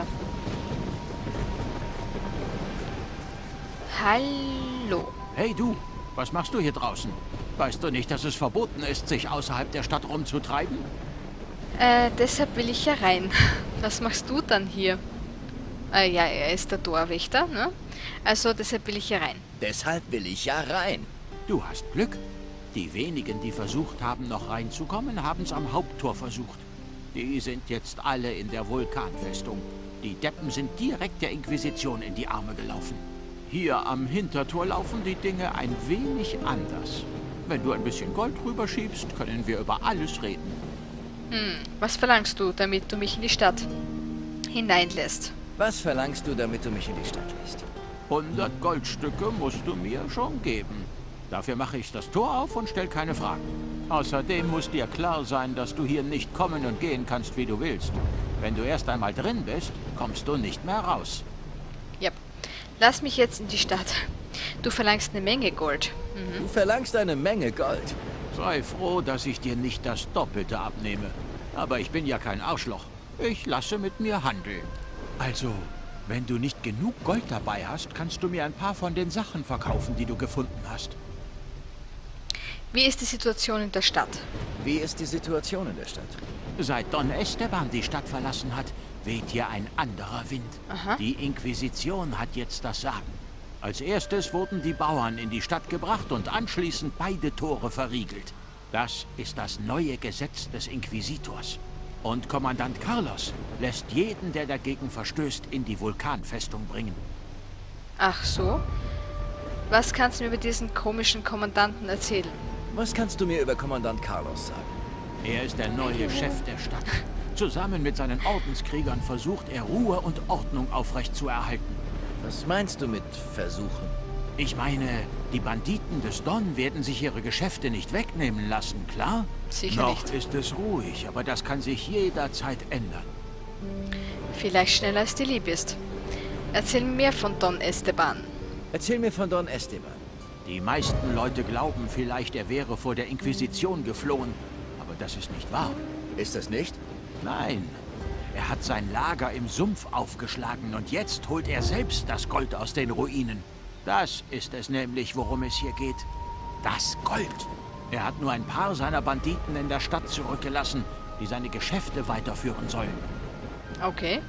Speaker 1: Hallo.
Speaker 3: Hey du, was machst du hier draußen? Weißt du nicht, dass es verboten ist, sich außerhalb der Stadt rumzutreiben?
Speaker 1: Äh, deshalb will ich ja rein. Was machst du dann hier? Äh, ja, er ist der Torwächter, ne? Also deshalb will ich hier rein.
Speaker 2: Deshalb will ich ja rein.
Speaker 3: Du hast Glück. Die wenigen, die versucht haben, noch reinzukommen, haben es am Haupttor versucht. Die sind jetzt alle in der Vulkanfestung. Die Deppen sind direkt der Inquisition in die Arme gelaufen. Hier am Hintertor laufen die Dinge ein wenig anders. Wenn du ein bisschen Gold rüberschiebst, können wir über alles reden.
Speaker 1: Hm, was verlangst du, damit du mich in die Stadt hineinlässt?
Speaker 2: Was verlangst du, damit du mich in die Stadt lässt?
Speaker 3: hundert Goldstücke musst du mir schon geben. Dafür mache ich das Tor auf und stell keine Fragen. Außerdem muss dir klar sein, dass du hier nicht kommen und gehen kannst, wie du willst. Wenn du erst einmal drin bist, kommst du nicht mehr raus.
Speaker 1: Ja, lass mich jetzt in die Stadt. Du verlangst eine Menge Gold. Mhm.
Speaker 2: Du verlangst eine Menge Gold.
Speaker 3: Sei froh, dass ich dir nicht das Doppelte abnehme. Aber ich bin ja kein Arschloch. Ich lasse mit mir handeln. Also, wenn du nicht genug Gold dabei hast, kannst du mir ein paar von den Sachen verkaufen, die du gefunden hast.
Speaker 1: Wie ist die Situation in der Stadt?
Speaker 2: Wie ist die Situation in der Stadt?
Speaker 3: Seit Don Esteban die Stadt verlassen hat, weht hier ein anderer Wind.
Speaker 1: Aha.
Speaker 3: Die Inquisition hat jetzt das Sagen. Als erstes wurden die Bauern in die Stadt gebracht und anschließend beide Tore verriegelt. Das ist das neue Gesetz des Inquisitors. Und Kommandant Carlos lässt jeden, der dagegen verstößt, in die Vulkanfestung bringen.
Speaker 1: Ach so? Was kannst du mir über diesen komischen Kommandanten erzählen?
Speaker 2: Was kannst du mir über Kommandant Carlos sagen?
Speaker 3: Er ist der neue Chef der Stadt. Zusammen mit seinen Ordenskriegern versucht er, Ruhe und Ordnung aufrechtzuerhalten.
Speaker 2: Was meinst du mit versuchen?
Speaker 3: Ich meine, die Banditen des Don werden sich ihre Geschäfte nicht wegnehmen lassen, klar?
Speaker 1: Sicher
Speaker 3: Noch
Speaker 1: nicht.
Speaker 3: ist es ruhig, aber das kann sich jederzeit ändern.
Speaker 1: Vielleicht schneller als die Liebe ist. Erzähl mir mehr von Don Esteban.
Speaker 2: Erzähl mir von Don Esteban.
Speaker 3: Die meisten Leute glauben vielleicht, er wäre vor der Inquisition geflohen. Aber das ist nicht wahr.
Speaker 2: Ist das nicht?
Speaker 3: Nein. Er hat sein Lager im Sumpf aufgeschlagen und jetzt holt er selbst das Gold aus den Ruinen. Das ist es nämlich, worum es hier geht. Das Gold. Er hat nur ein paar seiner Banditen in der Stadt zurückgelassen, die seine Geschäfte weiterführen sollen.
Speaker 1: Okay.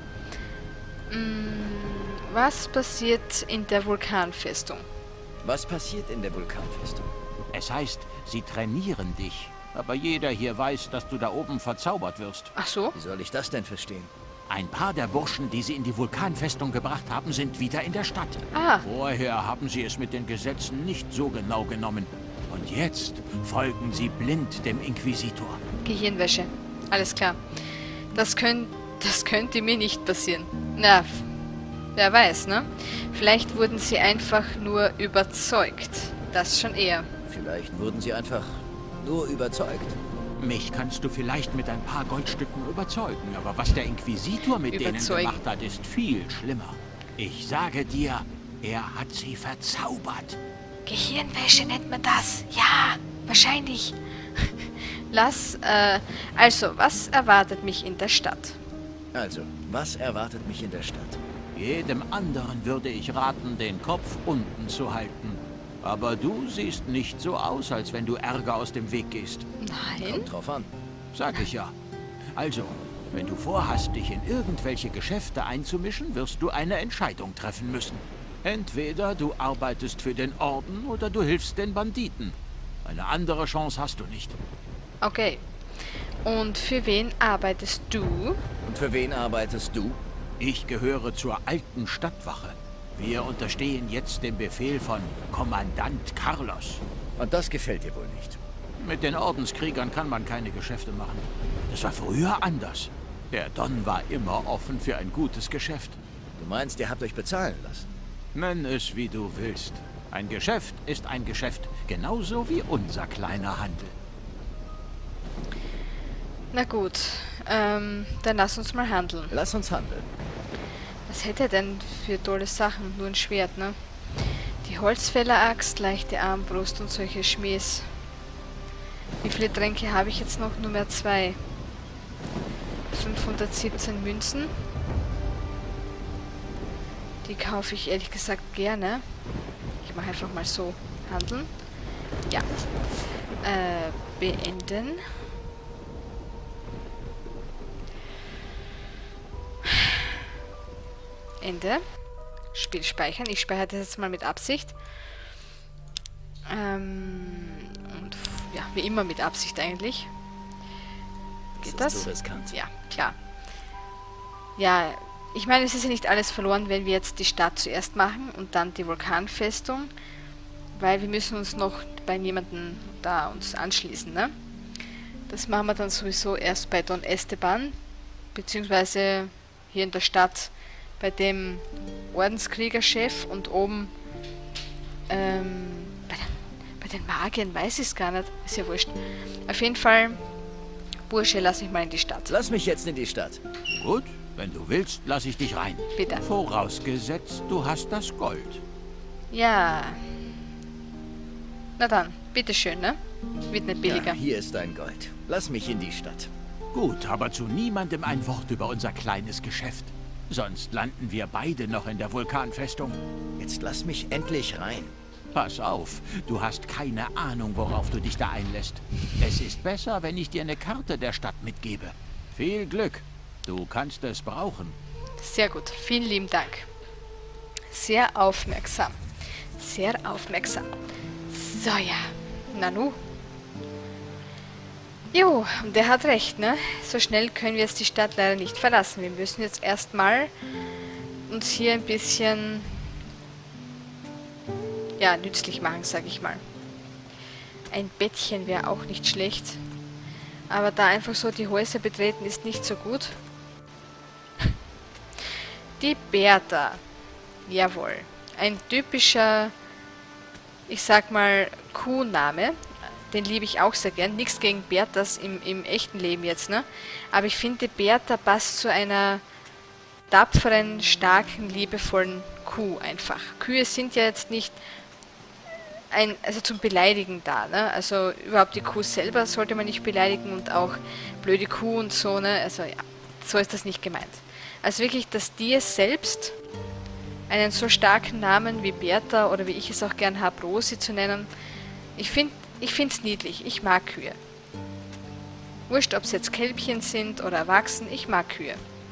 Speaker 1: Hm, was passiert in der Vulkanfestung?
Speaker 2: Was passiert in der Vulkanfestung?
Speaker 3: Es heißt, sie trainieren dich. Aber jeder hier weiß, dass du da oben verzaubert wirst.
Speaker 1: Ach so?
Speaker 2: Wie soll ich das denn verstehen?
Speaker 3: Ein paar der Burschen, die sie in die Vulkanfestung gebracht haben, sind wieder in der Stadt.
Speaker 1: Ah.
Speaker 3: Vorher haben sie es mit den Gesetzen nicht so genau genommen. Und jetzt folgen sie blind dem Inquisitor.
Speaker 1: Gehirnwäsche. Alles klar. Das, könnt, das könnte mir nicht passieren. Na, wer weiß, ne? Vielleicht wurden sie einfach nur überzeugt. Das schon eher.
Speaker 2: Vielleicht wurden sie einfach nur überzeugt.
Speaker 3: Mich kannst du vielleicht mit ein paar Goldstücken überzeugen, aber was der Inquisitor mit denen
Speaker 1: Überzeugen.
Speaker 3: gemacht hat, ist viel schlimmer. Ich sage dir, er hat sie verzaubert.
Speaker 1: Gehirnwäsche nennt man das. Ja, wahrscheinlich. Lass, äh, also, was erwartet mich in der Stadt?
Speaker 2: Also, was erwartet mich in der Stadt?
Speaker 3: Jedem anderen würde ich raten, den Kopf unten zu halten. Aber du siehst nicht so aus, als wenn du Ärger aus dem Weg gehst.
Speaker 1: Nein.
Speaker 2: Kommt drauf an.
Speaker 3: Sag ich ja. Also, wenn du vorhast, dich in irgendwelche Geschäfte einzumischen, wirst du eine Entscheidung treffen müssen. Entweder du arbeitest für den Orden oder du hilfst den Banditen. Eine andere Chance hast du nicht.
Speaker 1: Okay. Und für wen arbeitest du?
Speaker 2: Und für wen arbeitest du?
Speaker 3: Ich gehöre zur alten Stadtwache. Wir unterstehen jetzt dem Befehl von Kommandant Carlos.
Speaker 2: Und das gefällt dir wohl nicht.
Speaker 3: Mit den Ordenskriegern kann man keine Geschäfte machen. Das war früher anders. Der Don war immer offen für ein gutes Geschäft.
Speaker 2: Du meinst, ihr habt euch bezahlen lassen?
Speaker 3: Nenn es, wie du willst. Ein Geschäft ist ein Geschäft, genauso wie unser kleiner Handel.
Speaker 1: Na gut, ähm, dann lass uns mal handeln.
Speaker 2: Lass uns handeln.
Speaker 1: Was hätte er denn für tolle Sachen? Nur ein Schwert, ne? Die Holzfäller-Axt, leichte Armbrust und solche Schmähs. Wie viele Tränke habe ich jetzt noch? Nur mehr zwei. fünfhundertsiebzehn Münzen. Die kaufe ich ehrlich gesagt gerne. Ich mache einfach mal so. Handeln. Ja. Äh, beenden. Ende. Spiel speichern. Ich speichere das jetzt mal mit Absicht. Ähm, und ja, wie immer mit Absicht eigentlich. Geht
Speaker 2: Das
Speaker 1: das?
Speaker 2: ist so riskant.
Speaker 1: Ja, klar. Ja, ich meine, es ist ja nicht alles verloren, wenn wir jetzt die Stadt zuerst machen und dann die Vulkanfestung, weil wir müssen uns noch bei jemandem da uns anschließen, ne? Das machen wir dann sowieso erst bei Don Esteban, beziehungsweise hier in der Stadt bei dem Ordenskriegerchef und oben ähm, bei, den, bei den Magiern weiß ich es gar nicht, ist ja wurscht. Auf jeden Fall, Bursche, lass mich mal in die Stadt.
Speaker 2: Lass mich jetzt in die Stadt.
Speaker 3: Gut, wenn du willst, lass ich dich rein.
Speaker 1: Bitte.
Speaker 3: Vorausgesetzt, du hast das Gold.
Speaker 1: Ja. Na dann, bitteschön, ne? Wird nicht billiger.
Speaker 2: Ja, hier ist dein Gold. Lass mich in die Stadt.
Speaker 3: Gut, aber zu niemandem ein Wort über unser kleines Geschäft. Sonst landen wir beide noch in der Vulkanfestung.
Speaker 2: Jetzt lass mich endlich rein.
Speaker 3: Pass auf, du hast keine Ahnung, worauf du dich da einlässt. Es ist besser, wenn ich dir eine Karte der Stadt mitgebe. Viel Glück. Du kannst es brauchen.
Speaker 1: Sehr gut, vielen lieben Dank. Sehr aufmerksam. Sehr aufmerksam. So, ja. Nanu. Jo, und der hat recht, ne? So schnell können wir jetzt die Stadt leider nicht verlassen. Wir müssen jetzt erstmal uns hier ein bisschen, ja, nützlich machen, sag ich mal. Ein Bettchen wäre auch nicht schlecht. Aber da einfach so die Häuser betreten ist nicht so gut. Die Bertha. Jawohl. Ein typischer, ich sag mal, Kuhname. Den liebe ich auch sehr gern. Nichts gegen Berthas im, im echten Leben jetzt, ne? Aber ich finde, Bertha passt zu einer tapferen, starken, liebevollen Kuh einfach. Kühe sind ja jetzt nicht ein, also zum Beleidigen da, ne? Also überhaupt die Kuh selber sollte man nicht beleidigen und auch blöde Kuh und so, ne? Also ja, so ist das nicht gemeint. Also wirklich das Tier selbst einen so starken Namen wie Bertha oder wie ich es auch gern habe, Rosi zu nennen. Ich finde ich finde es niedlich. Ich mag Kühe. Wurscht, ob es jetzt Kälbchen sind oder erwachsen, ich mag Kühe.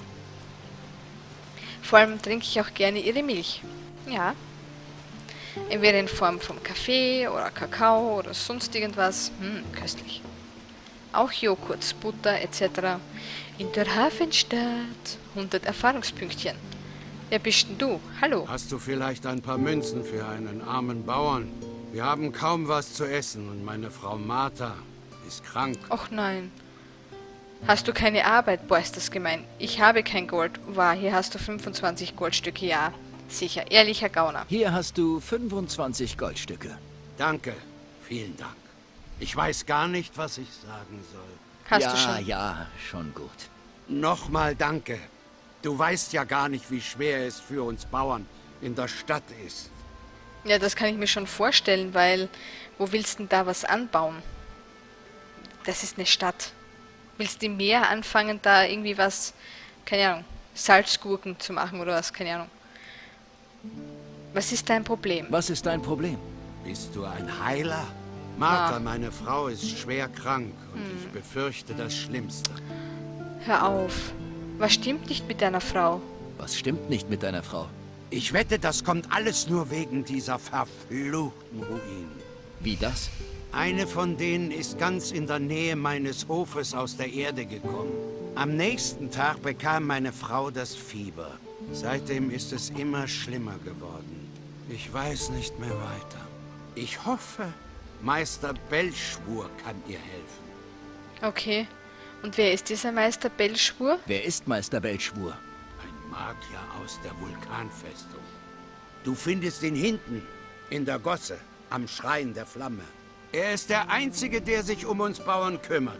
Speaker 1: Vor allem trinke ich auch gerne ihre Milch. Ja. Entweder in Form von Kaffee oder Kakao oder sonst irgendwas. Hm, köstlich. Auch Joghurt, Butter et cetera. In der Hafenstadt. hundert Erfahrungspünktchen. Wer bist denn du? Hallo.
Speaker 4: Hast du vielleicht ein paar Münzen für einen armen Bauern? Wir haben kaum was zu essen und meine Frau Martha ist krank.
Speaker 1: Och nein. Hast du keine Arbeit? Boah, ist das gemein. Ich habe kein Gold. Wow, hier hast du fünfundzwanzig Goldstücke, ja. Sicher, ehrlicher Gauner.
Speaker 2: Hier hast du fünfundzwanzig Goldstücke.
Speaker 4: Danke, vielen Dank. Ich weiß gar nicht, was ich sagen soll.
Speaker 1: Hast
Speaker 2: ja,
Speaker 1: du schon?
Speaker 2: ja, schon gut.
Speaker 4: Nochmal danke. Du weißt ja gar nicht, wie schwer es für uns Bauern in der Stadt ist.
Speaker 1: Ja, das kann ich mir schon vorstellen, weil wo willst du denn da was anbauen? Das ist eine Stadt. Willst du im Meer anfangen, da irgendwie was, keine Ahnung, Salzgurken zu machen oder was, keine Ahnung. Was ist dein Problem?
Speaker 2: Was ist dein Problem?
Speaker 4: Bist du ein Heiler? Martha,
Speaker 1: Ah.
Speaker 4: meine Frau, ist schwer krank und hm. ich befürchte das Schlimmste.
Speaker 1: Hör auf. Was stimmt nicht mit deiner Frau?
Speaker 2: Was stimmt nicht mit deiner Frau?
Speaker 4: Ich wette, das kommt alles nur wegen dieser verfluchten Ruinen.
Speaker 2: Wie das?
Speaker 4: Eine von denen ist ganz in der Nähe meines Hofes aus der Erde gekommen. Am nächsten Tag bekam meine Frau das Fieber. Seitdem ist es immer schlimmer geworden. Ich weiß nicht mehr weiter. Ich hoffe, Meister Belschwur kann ihr helfen.
Speaker 1: Okay. Und wer ist dieser Meister Belschwur?
Speaker 2: Wer ist Meister Belschwur?
Speaker 4: Ein Magier aus der Vulkanfestung. Du findest ihn hinten, in der Gosse, am Schrein der Flamme. Er ist der Einzige, der sich um uns Bauern kümmert.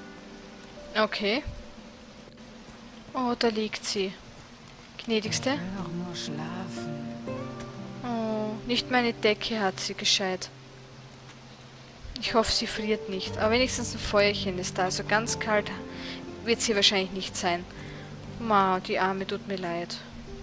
Speaker 1: Okay. Oh, da liegt sie. Gnädigste?
Speaker 5: Ich will doch nur schlafen.
Speaker 1: Oh, nicht meine Decke hat sie gescheit. Ich hoffe, sie friert nicht. Aber wenigstens ein Feuerchen ist da. Also ganz kalt wird sie wahrscheinlich nicht sein. Ma, die Arme, tut mir leid.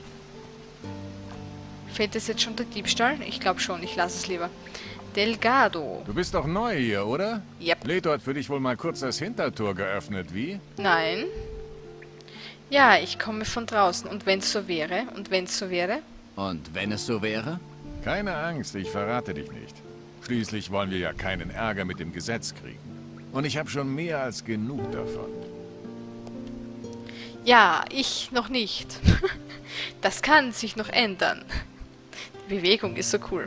Speaker 1: Fehlt das jetzt schon der Diebstahl? Ich glaube schon, ich lasse es lieber. Delgado.
Speaker 6: Du bist doch neu hier, oder?
Speaker 1: Yep.
Speaker 6: Leto hat für dich wohl mal kurz das Hintertor geöffnet, wie?
Speaker 1: Nein. Ja, ich komme von draußen. Und wenn es so wäre? Und wenn es so wäre?
Speaker 2: Und wenn es so wäre?
Speaker 6: Keine Angst, ich verrate dich nicht. Schließlich wollen wir ja keinen Ärger mit dem Gesetz kriegen. Und ich habe schon mehr als genug davon.
Speaker 1: Ja, ich noch nicht. Das kann sich noch ändern. Die Bewegung ist so cool.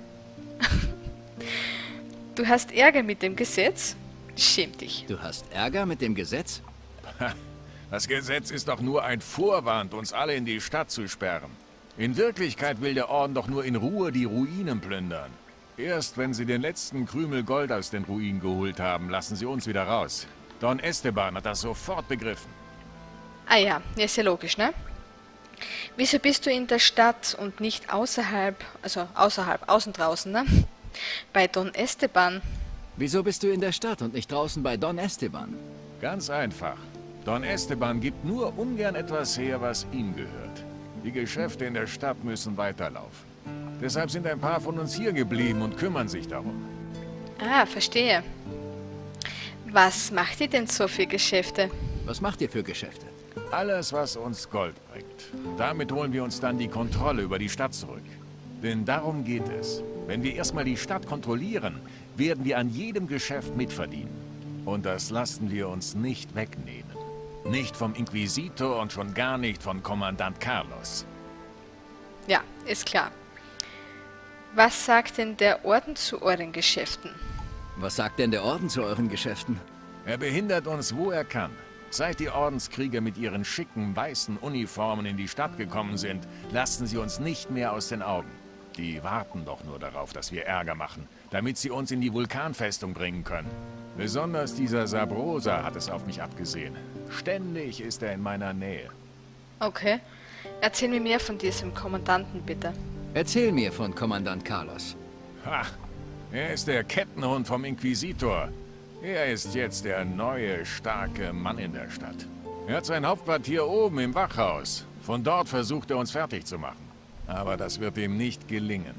Speaker 1: Du hast Ärger mit dem Gesetz? Schäm dich.
Speaker 2: Du hast Ärger mit dem Gesetz?
Speaker 6: Das Gesetz ist doch nur ein Vorwand, uns alle in die Stadt zu sperren. In Wirklichkeit will der Orden doch nur in Ruhe die Ruinen plündern. Erst wenn sie den letzten Krümel Gold aus den Ruinen geholt haben, lassen sie uns wieder raus. Don Esteban hat das sofort begriffen.
Speaker 1: Ah ja, ist ja logisch, ne? Wieso bist du in der Stadt und nicht außerhalb, also außerhalb, außen draußen, ne? Bei Don Esteban.
Speaker 2: Wieso bist du in der Stadt und nicht draußen bei Don Esteban?
Speaker 6: Ganz einfach. Don Esteban gibt nur ungern etwas her, was ihm gehört. Die Geschäfte in der Stadt müssen weiterlaufen. Deshalb sind ein paar von uns hier geblieben und kümmern sich darum.
Speaker 1: Ah, verstehe. Was macht ihr denn so für Geschäfte?
Speaker 2: Was macht ihr für Geschäfte?
Speaker 6: Alles, was uns Gold bringt. Damit holen wir uns dann die Kontrolle über die Stadt zurück. Denn darum geht es. Wenn wir erstmal die Stadt kontrollieren, werden wir an jedem Geschäft mitverdienen. Und das lassen wir uns nicht wegnehmen. Nicht vom Inquisitor und schon gar nicht von Kommandant Carlos.
Speaker 1: Ja, ist klar. Was sagt denn der Orden zu euren Geschäften?
Speaker 2: Was sagt denn der Orden zu euren Geschäften?
Speaker 6: Er behindert uns, wo er kann. Seit die Ordenskrieger mit ihren schicken, weißen Uniformen in die Stadt gekommen sind, lassen sie uns nicht mehr aus den Augen. Die warten doch nur darauf, dass wir Ärger machen, damit sie uns in die Vulkanfestung bringen können. Besonders dieser Sabrosa hat es auf mich abgesehen. Ständig ist er in meiner Nähe.
Speaker 1: Okay. Erzähl mir mehr von diesem Kommandanten, bitte.
Speaker 2: Erzähl mir von Kommandant Carlos.
Speaker 6: Ha! Er ist der Kettenhund vom Inquisitor. Er ist jetzt der neue, starke Mann in der Stadt. Er hat sein Hauptquartier oben im Wachhaus. Von dort versucht er uns fertig zu machen. Aber das wird ihm nicht gelingen.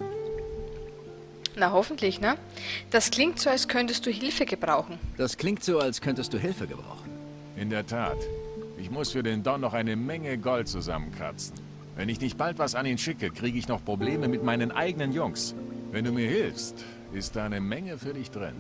Speaker 1: Na, hoffentlich, ne? Das klingt so, als könntest du Hilfe gebrauchen.
Speaker 2: Das klingt so, als könntest du Hilfe gebrauchen.
Speaker 6: In der Tat. Ich muss für den Don noch eine Menge Gold zusammenkratzen. Wenn ich nicht bald was an ihn schicke, kriege ich noch Probleme mit meinen eigenen Jungs. Wenn du mir hilfst, ist da eine Menge für dich drin.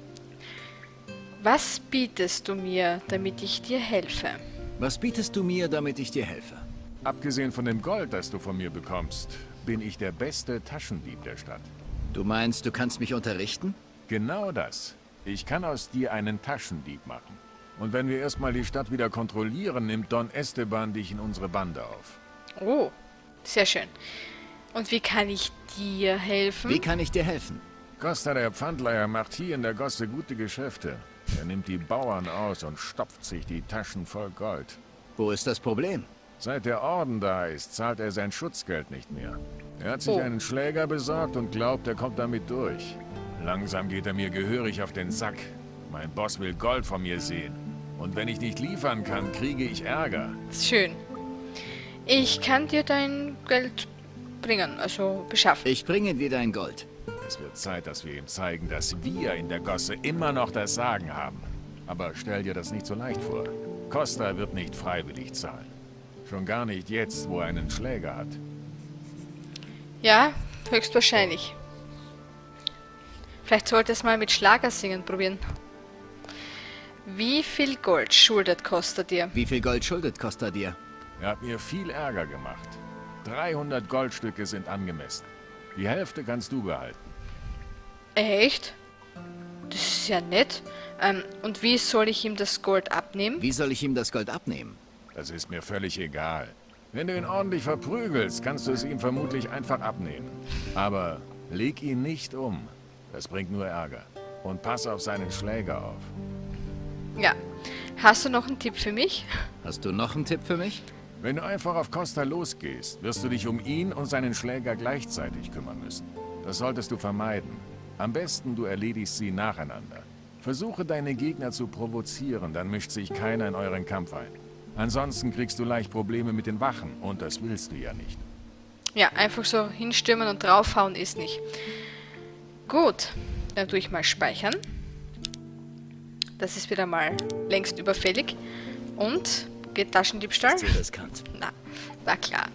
Speaker 1: Was bietest du mir, damit ich dir helfe?
Speaker 2: Was bietest du mir, damit ich dir helfe?
Speaker 6: Abgesehen von dem Gold, das du von mir bekommst, bin ich der beste Taschendieb der Stadt.
Speaker 2: Du meinst, du kannst mich unterrichten?
Speaker 6: Genau das. Ich kann aus dir einen Taschendieb machen. Und wenn wir erstmal die Stadt wieder kontrollieren, nimmt Don Esteban dich in unsere Bande auf.
Speaker 1: Oh, sehr schön. Und wie kann ich dir helfen?
Speaker 2: Wie kann ich dir helfen?
Speaker 6: Costa der Pfandleiher macht hier in der Gosse gute Geschäfte. Er nimmt die Bauern aus und stopft sich die Taschen voll Gold.
Speaker 2: Wo ist das Problem?
Speaker 6: Seit der Orden da ist, zahlt er sein Schutzgeld nicht mehr. Er hat sich
Speaker 1: Oh.
Speaker 6: einen Schläger besorgt und glaubt, er kommt damit durch. Langsam geht er mir gehörig auf den Sack. Mein Boss will Gold von mir sehen. Und wenn ich nicht liefern kann, kriege ich Ärger.
Speaker 1: Schön. Ich kann dir dein Geld bringen, also beschaffen.
Speaker 2: Ich bringe dir dein Gold.
Speaker 6: Es wird Zeit, dass wir ihm zeigen, dass wir in der Gosse immer noch das Sagen haben. Aber stell dir das nicht so leicht vor. Costa wird nicht freiwillig zahlen. Schon gar nicht jetzt, wo er einen Schläger hat.
Speaker 1: Ja, höchstwahrscheinlich. Vielleicht sollte es mal mit Schlagersingen probieren. Wie viel Gold schuldet Costa dir?
Speaker 2: Wie viel Gold schuldet Costa dir?
Speaker 6: Er hat mir viel Ärger gemacht. dreihundert Goldstücke sind angemessen. Die Hälfte kannst du behalten.
Speaker 1: Echt? Das ist ja nett. Ähm, und wie soll ich ihm das Gold abnehmen?
Speaker 2: Wie soll ich ihm das Gold abnehmen?
Speaker 6: Das ist mir völlig egal. Wenn du ihn ordentlich verprügelst, kannst du es ihm vermutlich einfach abnehmen. Aber leg ihn nicht um. Das bringt nur Ärger. Und pass auf seinen Schläger auf.
Speaker 1: Ja. Hast du noch einen Tipp für mich?
Speaker 2: Hast du noch einen Tipp für mich?
Speaker 6: Wenn du einfach auf Costa losgehst, wirst du dich um ihn und seinen Schläger gleichzeitig kümmern müssen. Das solltest du vermeiden. Am besten, du erledigst sie nacheinander. Versuche deine Gegner zu provozieren, dann mischt sich keiner in euren Kampf ein. Ansonsten kriegst du leicht Probleme mit den Wachen und das willst du ja nicht.
Speaker 1: Ja, einfach so hinstürmen und draufhauen ist nicht. Gut, dann tue ich mal speichern. Das ist wieder mal längst überfällig. Und geht Taschendiebstahl?
Speaker 2: Zu riskant.
Speaker 1: Na, war klar.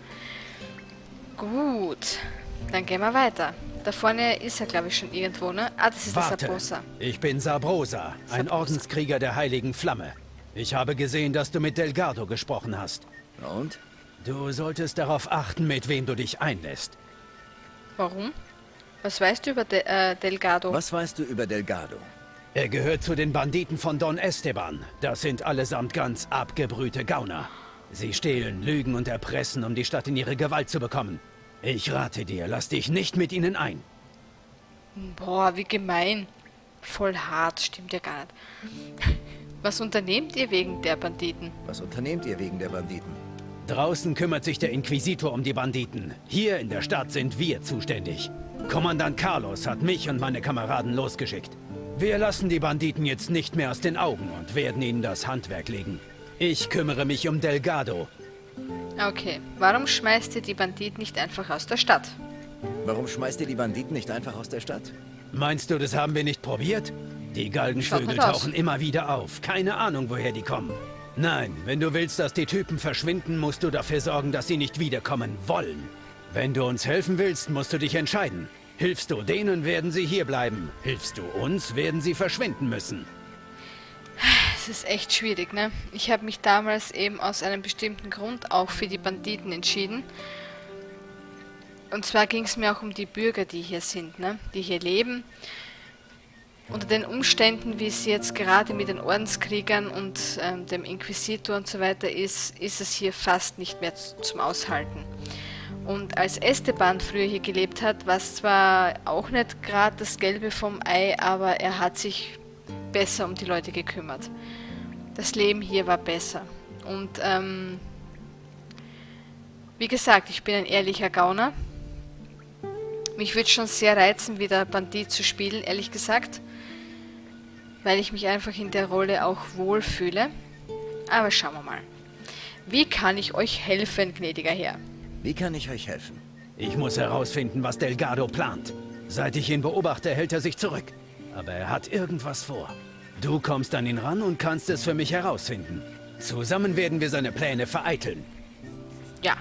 Speaker 1: Gut, dann gehen wir weiter. Da vorne ist er, glaube ich, schon irgendwo, ne? Ah, das ist der
Speaker 7: Warte,
Speaker 1: Sabrosa.
Speaker 7: ich bin Sabrosa, ein
Speaker 1: Sabrosa.
Speaker 7: Ordenskrieger der Heiligen Flamme. Ich habe gesehen, dass du mit Delgado gesprochen hast.
Speaker 2: Und?
Speaker 7: Du solltest darauf achten, mit wem du dich einlässt.
Speaker 1: Warum? Was weißt du über De äh, Delgado?
Speaker 2: Was weißt du über Delgado?
Speaker 7: Er gehört zu den Banditen von Don Esteban. Das sind allesamt ganz abgebrühte Gauner. Sie stehlen, lügen und erpressen, um die Stadt in ihre Gewalt zu bekommen. Ich rate dir, lass dich nicht mit ihnen ein.
Speaker 1: Boah, wie gemein. Voll hart, stimmt ja gar nicht. Was unternehmt ihr wegen der Banditen?
Speaker 2: Was unternehmt ihr wegen der Banditen?
Speaker 7: Draußen kümmert sich der Inquisitor um die Banditen. Hier in der Stadt sind wir zuständig. Kommandant Carlos hat mich und meine Kameraden losgeschickt. Wir lassen die Banditen jetzt nicht mehr aus den Augen und werden ihnen das Handwerk legen. Ich kümmere mich um Delgado.
Speaker 1: Okay, warum schmeißt ihr die Banditen nicht einfach aus der Stadt?
Speaker 2: Warum schmeißt ihr die Banditen nicht einfach aus der Stadt?
Speaker 7: Meinst du, das haben wir nicht probiert? Die
Speaker 1: Schaut
Speaker 7: Galgenvögel
Speaker 1: nicht aus.
Speaker 7: tauchen immer wieder auf. Keine Ahnung, woher die kommen. Nein, wenn du willst, dass die Typen verschwinden, musst du dafür sorgen, dass sie nicht wiederkommen wollen. Wenn du uns helfen willst, musst du dich entscheiden. Hilfst du denen, werden sie hier bleiben. Hilfst du uns, werden sie verschwinden müssen.
Speaker 1: Es ist echt schwierig, ne? Ich habe mich damals eben aus einem bestimmten Grund auch für die Banditen entschieden. Und zwar ging es mir auch um die Bürger, die hier sind, ne? Die hier leben. unter den Umständen, wie es jetzt gerade mit den Ordenskriegern und ähm, dem Inquisitor und so weiter ist, ist es hier fast nicht mehr zum Aushalten. Und als Esteban früher hier gelebt hat, war es zwar auch nicht gerade das Gelbe vom Ei, aber er hat sich besser um die Leute gekümmert. Das Leben hier war besser. Und ähm, wie gesagt, ich bin ein ehrlicher Gauner. Mich würde schon sehr reizen, wieder Bandit zu spielen, ehrlich gesagt. Weil ich mich einfach in der Rolle auch wohlfühle. Aber schauen wir mal. Wie kann ich euch helfen, gnädiger Herr?
Speaker 2: Wie kann ich euch helfen?
Speaker 7: Ich muss herausfinden, was Delgado plant. Seit ich ihn beobachte, hält er sich zurück. Aber er hat irgendwas vor. Du kommst an ihn ran und kannst es für mich herausfinden. Zusammen werden wir seine Pläne vereiteln.
Speaker 1: Ja.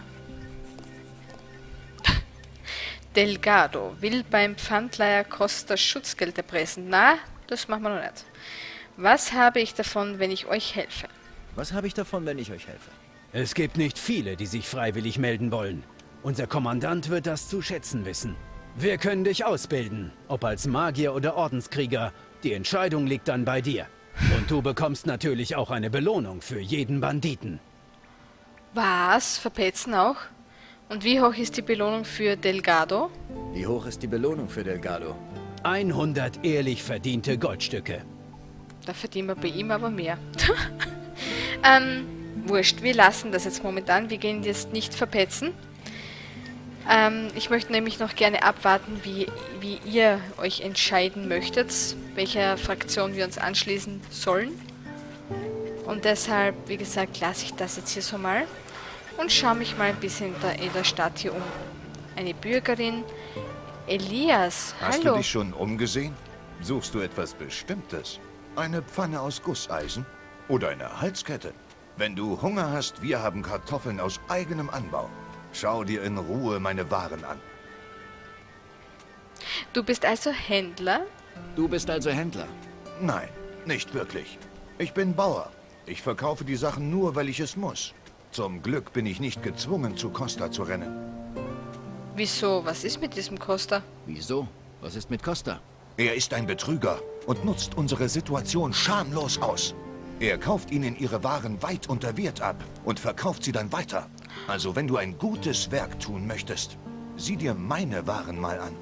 Speaker 1: Delgado will beim Pfandleiher Costa Schutzgeld erpressen. Na, das machen wir noch nicht. Was habe ich davon, wenn ich euch helfe?
Speaker 2: Was habe ich davon, wenn ich euch helfe?
Speaker 7: Es gibt nicht viele, die sich freiwillig melden wollen. Unser Kommandant wird das zu schätzen wissen. Wir können dich ausbilden, ob als Magier oder Ordenskrieger. Die Entscheidung liegt dann bei dir. Und du bekommst natürlich auch eine Belohnung für jeden Banditen.
Speaker 1: Was? Verpetzen auch? Und wie hoch ist die Belohnung für Delgado?
Speaker 2: Wie hoch ist die Belohnung für Delgado?
Speaker 7: hundert ehrlich verdiente Goldstücke.
Speaker 1: Da verdienen wir bei ihm aber mehr. ähm, wurscht, wir lassen das jetzt momentan. Wir gehen jetzt nicht verpetzen. Ähm, ich möchte nämlich noch gerne abwarten, wie, wie ihr euch entscheiden möchtet, welcher Fraktion wir uns anschließen sollen. Und deshalb, wie gesagt, lasse ich das jetzt hier so mal und schaue mich mal ein bisschen in der, in der Stadt hier um. Eine Bürgerin. Elias,
Speaker 8: Hast
Speaker 1: hallo.
Speaker 8: du dich schon umgesehen? Suchst du etwas Bestimmtes? Eine Pfanne aus Gusseisen? Oder eine Halskette? Wenn du Hunger hast, wir haben Kartoffeln aus eigenem Anbau. Schau dir in Ruhe meine Waren an.
Speaker 1: Du bist also Händler?
Speaker 2: Du bist also Händler?
Speaker 8: Nein, nicht wirklich. Ich bin Bauer. Ich verkaufe die Sachen nur, weil ich es muss. Zum Glück bin ich nicht gezwungen, zu Costa zu rennen.
Speaker 1: Wieso? Was ist mit diesem Costa?
Speaker 2: Wieso? Was ist mit Costa?
Speaker 8: Er ist ein Betrüger und nutzt unsere Situation schamlos aus. Er kauft ihnen ihre Waren weit unter Wert ab und verkauft sie dann weiter. Also wenn du ein gutes Werk tun möchtest, sieh dir meine Waren mal an.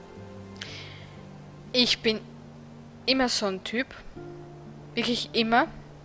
Speaker 1: Ich bin immer so ein Typ. Wirklich immer.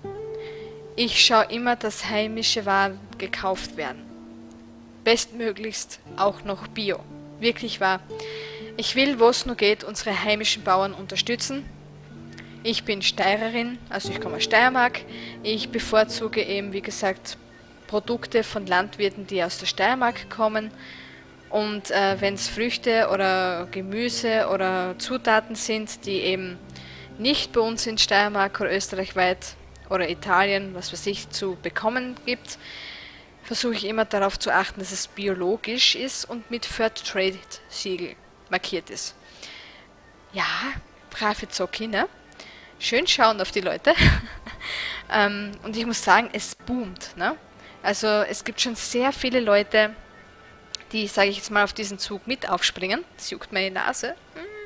Speaker 1: Ich schaue immer, dass heimische Waren gekauft werden. Bestmöglichst auch noch Bio. Wirklich wahr. Ich will, wo es nur geht, unsere heimischen Bauern unterstützen. Ich bin Steirerin, also ich komme aus Steiermark. Ich bevorzuge eben, wie gesagt, Produkte von Landwirten, die aus der Steiermark kommen. Und äh, wenn es Früchte oder Gemüse oder Zutaten sind, die eben nicht bei uns in Steiermark oder österreichweit oder Italien, was weiß ich, zu bekommen gibt, versuche ich immer darauf zu achten, dass es biologisch ist und mit Fairtrade-Siegel markiert ist. Ja, brave Zocki, ne? Schön schauen auf die Leute. ähm, und ich muss sagen, es boomt, ne? Also es gibt schon sehr viele Leute, die, sage ich jetzt mal, auf diesen Zug mit aufspringen. Das juckt meine Nase.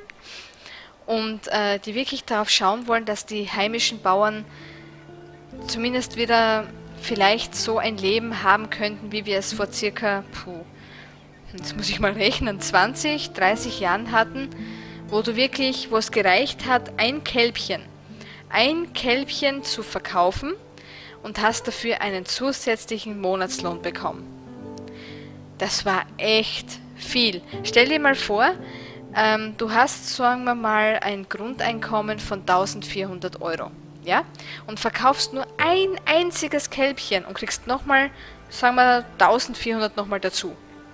Speaker 1: Und äh, die wirklich darauf schauen wollen, dass die heimischen Bauern zumindest wieder vielleicht so ein Leben haben könnten, wie wir es vor circa, puh, jetzt muss ich mal rechnen, zwanzig, dreißig Jahren hatten, wo du wirklich, wo es gereicht hat, ein Kälbchen, ein Kälbchen zu verkaufen und hast dafür einen zusätzlichen Monatslohn bekommen. Das war echt viel. Stell dir mal vor, ähm, du hast, sagen wir mal, ein Grundeinkommen von eintausendvierhundert Euro. Ja? Und verkaufst nur ein einziges Kälbchen und kriegst nochmal, sagen wir, eintausendvierhundert nochmal dazu.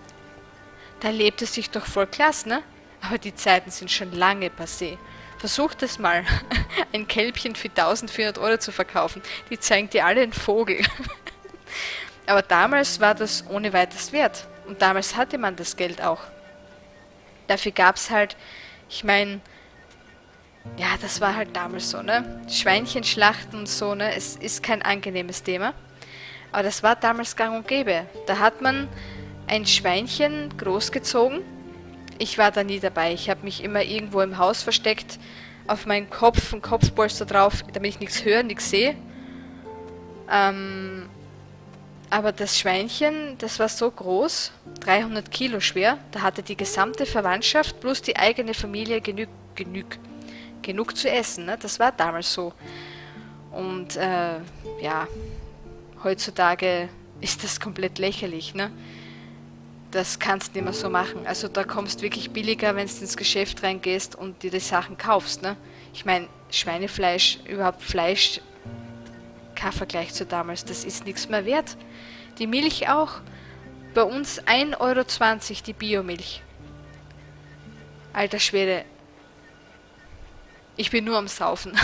Speaker 1: Da lebt es sich doch voll klasse, ne? Aber die Zeiten sind schon lange passé. Versuch das mal, ein Kälbchen für eintausendvierhundert Euro zu verkaufen. Die zeigen dir alle einen Vogel. Aber damals war das ohne weiteres wert. Und damals hatte man das Geld auch. Dafür gab es halt, ich meine, ja, das war halt damals so, ne? Schweinchenschlachten und so, ne? Es ist kein angenehmes Thema. Aber das war damals gang und gäbe. Da hat man ein Schweinchen großgezogen. Ich war da nie dabei. Ich habe mich immer irgendwo im Haus versteckt. auf meinen Kopf, ein Kopfpolster drauf, damit ich nichts höre, nichts sehe. Ähm, aber das Schweinchen, das war so groß, dreihundert Kilo schwer, da hatte die gesamte Verwandtschaft plus die eigene Familie genug, genug, genug zu essen. Ne? Das war damals so. Und äh, ja, heutzutage ist das komplett lächerlich, ne? Das kannst du nicht mehr so machen. Also da kommst du wirklich billiger, wenn du ins Geschäft reingehst und dir die Sachen kaufst, ne? Ich meine, Schweinefleisch, überhaupt Fleisch, kein Vergleich zu damals, das ist nichts mehr wert. Die Milch auch. Bei uns ein Euro zwanzig die Biomilch. Alter Schwede. Ich bin nur am Saufen.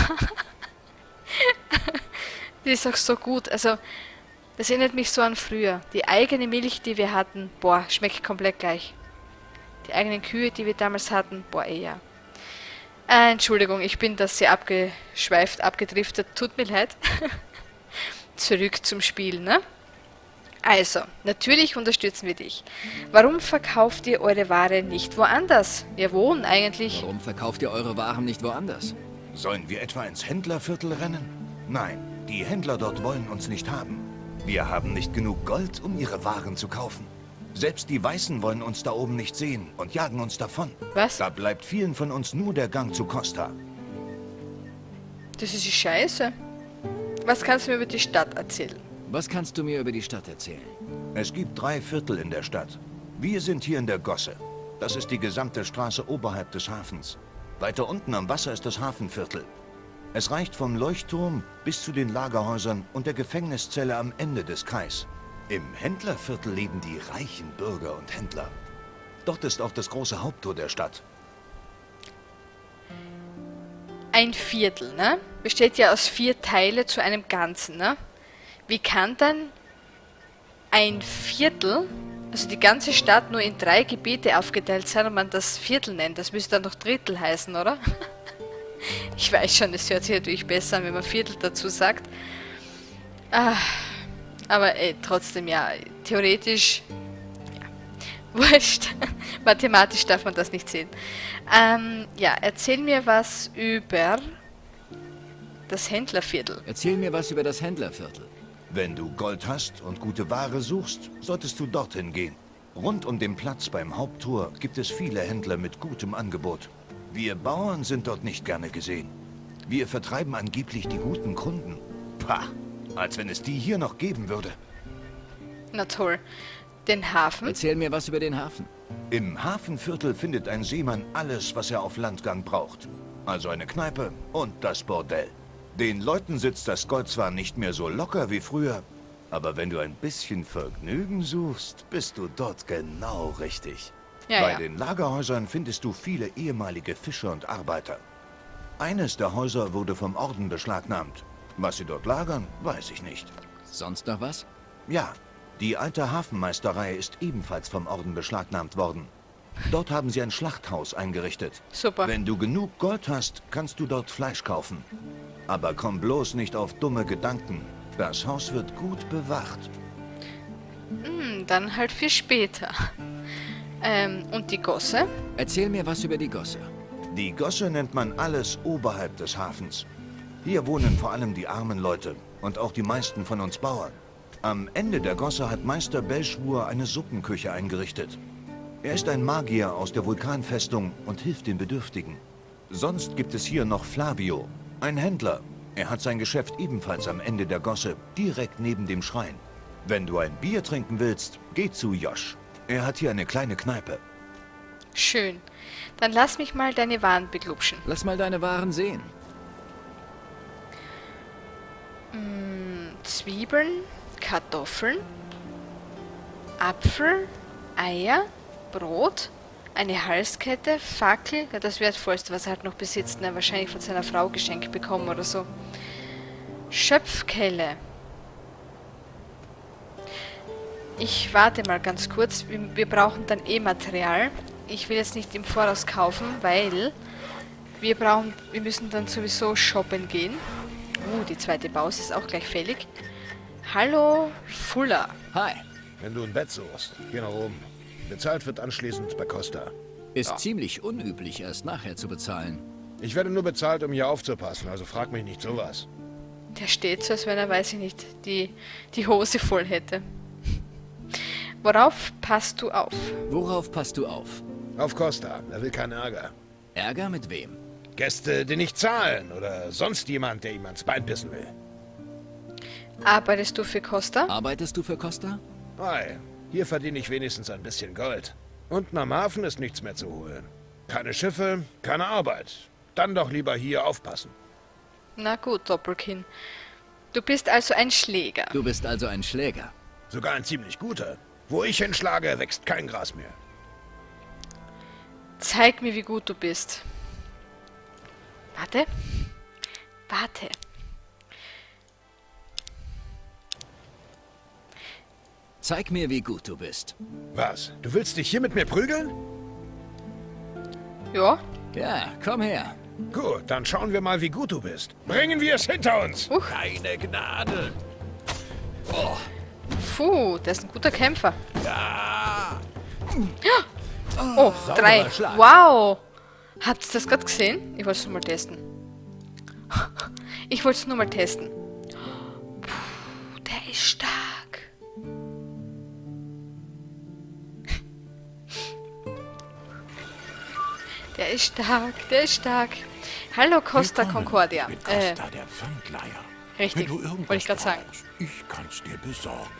Speaker 1: Die ist auch so gut. Also, das erinnert mich so an früher. Die eigene Milch, die wir hatten, boah, schmeckt komplett gleich. Die eigenen Kühe, die wir damals hatten, boah, eher. Äh, Entschuldigung, ich bin das sehr abgeschweift, abgedriftet. Tut mir leid. Zurück zum Spiel, ne? Also, natürlich unterstützen wir dich. Warum verkauft ihr eure Ware nicht woanders? Wir wohnen eigentlich...
Speaker 2: Warum verkauft ihr eure Waren nicht woanders?
Speaker 8: Sollen wir etwa ins Händlerviertel rennen? Nein, die Händler dort wollen uns nicht haben. Wir haben nicht genug Gold, um ihre Waren zu kaufen. Selbst die Weißen wollen uns da oben nicht sehen und jagen uns davon.
Speaker 1: Was?
Speaker 8: Da bleibt vielen von uns nur der Gang zu Costa.
Speaker 1: Das ist die Scheiße. Was kannst du mir über die Stadt erzählen?
Speaker 2: Was kannst du mir über die Stadt erzählen?
Speaker 8: Es gibt drei Viertel in der Stadt. Wir sind hier in der Gosse. Das ist die gesamte Straße oberhalb des Hafens. Weiter unten am Wasser ist das Hafenviertel. Es reicht vom Leuchtturm bis zu den Lagerhäusern und der Gefängniszelle am Ende des Kais. Im Händlerviertel leben die reichen Bürger und Händler. Dort ist auch das große Haupttor der Stadt.
Speaker 1: Ein Viertel, ne? Besteht ja aus vier Teile zu einem Ganzen, ne? Wie kann dann ein Viertel, also die ganze Stadt, nur in drei Gebiete aufgeteilt sein und man das Viertel nennt? Das müsste dann doch Drittel heißen, oder? Ich weiß schon, es hört sich natürlich besser an, wenn man Viertel dazu sagt. Ah, aber ey, trotzdem, ja, theoretisch, ja, wurscht. Mathematisch darf man das nicht sehen. Ähm, ja, erzähl mir was über das Händlerviertel.
Speaker 2: Erzähl mir was über das Händlerviertel.
Speaker 8: Wenn du Gold hast und gute Ware suchst, solltest du dorthin gehen. Rund um den Platz beim Haupttor gibt es viele Händler mit gutem Angebot. Wir Bauern sind dort nicht gerne gesehen. Wir vertreiben angeblich die guten Kunden. Pah, als wenn es die hier noch geben würde.
Speaker 1: Na toll. Den Hafen?
Speaker 2: Erzähl mir was über den Hafen.
Speaker 8: Im Hafenviertel findet ein Seemann alles, was er auf Landgang braucht. Also eine Kneipe und das Bordell. Den Leuten sitzt das Gold zwar nicht mehr so locker wie früher, aber wenn du ein bisschen Vergnügen suchst, bist du dort genau richtig.
Speaker 1: Ja,
Speaker 8: Bei
Speaker 1: ja.
Speaker 8: den Lagerhäusern findest du viele ehemalige Fischer und Arbeiter. Eines der Häuser wurde vom Orden beschlagnahmt. Was sie dort lagern, weiß ich nicht.
Speaker 2: Sonst noch was?
Speaker 8: Ja, die alte Hafenmeisterei ist ebenfalls vom Orden beschlagnahmt worden. Dort haben sie ein Schlachthaus eingerichtet.
Speaker 1: Super.
Speaker 8: Wenn du genug Gold hast, kannst du dort Fleisch kaufen. Aber komm bloß nicht auf dumme Gedanken. Das Haus wird gut bewacht.
Speaker 1: Hm, dann halt für später. Ähm, und die Gosse?
Speaker 2: Erzähl mir was über die Gosse.
Speaker 8: Die Gosse nennt man alles oberhalb des Hafens. Hier wohnen vor allem die armen Leute und auch die meisten von uns Bauern. Am Ende der Gosse hat Meister Belschwur eine Suppenküche eingerichtet. Er ist ein Magier aus der Vulkanfestung und hilft den Bedürftigen. Sonst gibt es hier noch Flavio, ein Händler. Er hat sein Geschäft ebenfalls am Ende der Gosse, direkt neben dem Schrein. Wenn du ein Bier trinken willst, geh zu Josh. Er hat hier eine kleine Kneipe.
Speaker 1: Schön. Dann lass mich mal deine Waren beglupschen.
Speaker 2: Lass mal deine Waren sehen.
Speaker 1: Hm, Zwiebeln, Kartoffeln, Apfel, Eier, Brot, eine Halskette, Fackel, ja, das Wertvollste, was er halt noch besitzt, ne? Wahrscheinlich von seiner Frau geschenkt bekommen oder so. Schöpfkelle. Ich warte mal ganz kurz, wir, wir brauchen dann eh Material. Ich will jetzt nicht im Voraus kaufen, weil wir brauchen, wir müssen dann sowieso shoppen gehen. Uh, die zweite Pause ist auch gleich fällig. Hallo, Fuller.
Speaker 2: Hi.
Speaker 9: Wenn du ein Bett suchst, geh nach oben. Bezahlt wird anschließend bei Costa.
Speaker 2: Ist ziemlich unüblich, erst nachher zu bezahlen.
Speaker 9: Ich werde nur bezahlt, um hier aufzupassen, also frag mich nicht sowas.
Speaker 1: Der steht so, als wenn er, weiß ich nicht, die, die Hose voll hätte. Worauf passt du auf?
Speaker 2: Worauf passt du auf?
Speaker 9: Auf Costa, er will keinen Ärger.
Speaker 2: Ärger mit wem?
Speaker 9: Gäste, die nicht zahlen oder sonst jemand, der ihm ans Bein pissen will.
Speaker 1: Arbeitest du für Costa?
Speaker 2: Arbeitest du für Costa?
Speaker 9: Hi, hier verdiene ich wenigstens ein bisschen Gold. Unten am Hafen ist nichts mehr zu holen. Keine Schiffe, keine Arbeit. Dann doch lieber hier aufpassen.
Speaker 1: Na gut, Doppelkinn. Du bist also ein Schläger.
Speaker 2: Du bist also ein Schläger.
Speaker 9: Sogar ein ziemlich guter. Wo ich hinschlage, wächst kein Gras mehr.
Speaker 1: Zeig mir, wie gut du bist. Warte. Warte.
Speaker 2: Zeig mir, wie gut du bist.
Speaker 9: Was? Du willst dich hier mit mir prügeln?
Speaker 1: Ja.
Speaker 2: Ja, komm her.
Speaker 9: Gut, dann schauen wir mal, wie gut du bist. Bringen wir es hinter uns.
Speaker 1: Huch.
Speaker 3: Keine Gnade.
Speaker 1: Puh, der ist ein guter Kämpfer.
Speaker 3: Ja.
Speaker 1: Oh, drei.
Speaker 7: Sauberer Schlag.
Speaker 1: Wow. Habt ihr das gerade gesehen? Ich wollte es nur mal testen. Ich wollte es nur mal testen. Puh, der ist stark. Der ist stark, der ist stark. Hallo Costa
Speaker 3: Willkommen.
Speaker 1: Concordia.
Speaker 3: Ich bin
Speaker 1: Äh,
Speaker 3: Costa, der Pfandleiher.
Speaker 1: richtig,
Speaker 3: Wenn du irgendwas
Speaker 1: wollte ich gerade sagen.
Speaker 3: brauchst, ich kann's dir besorgen.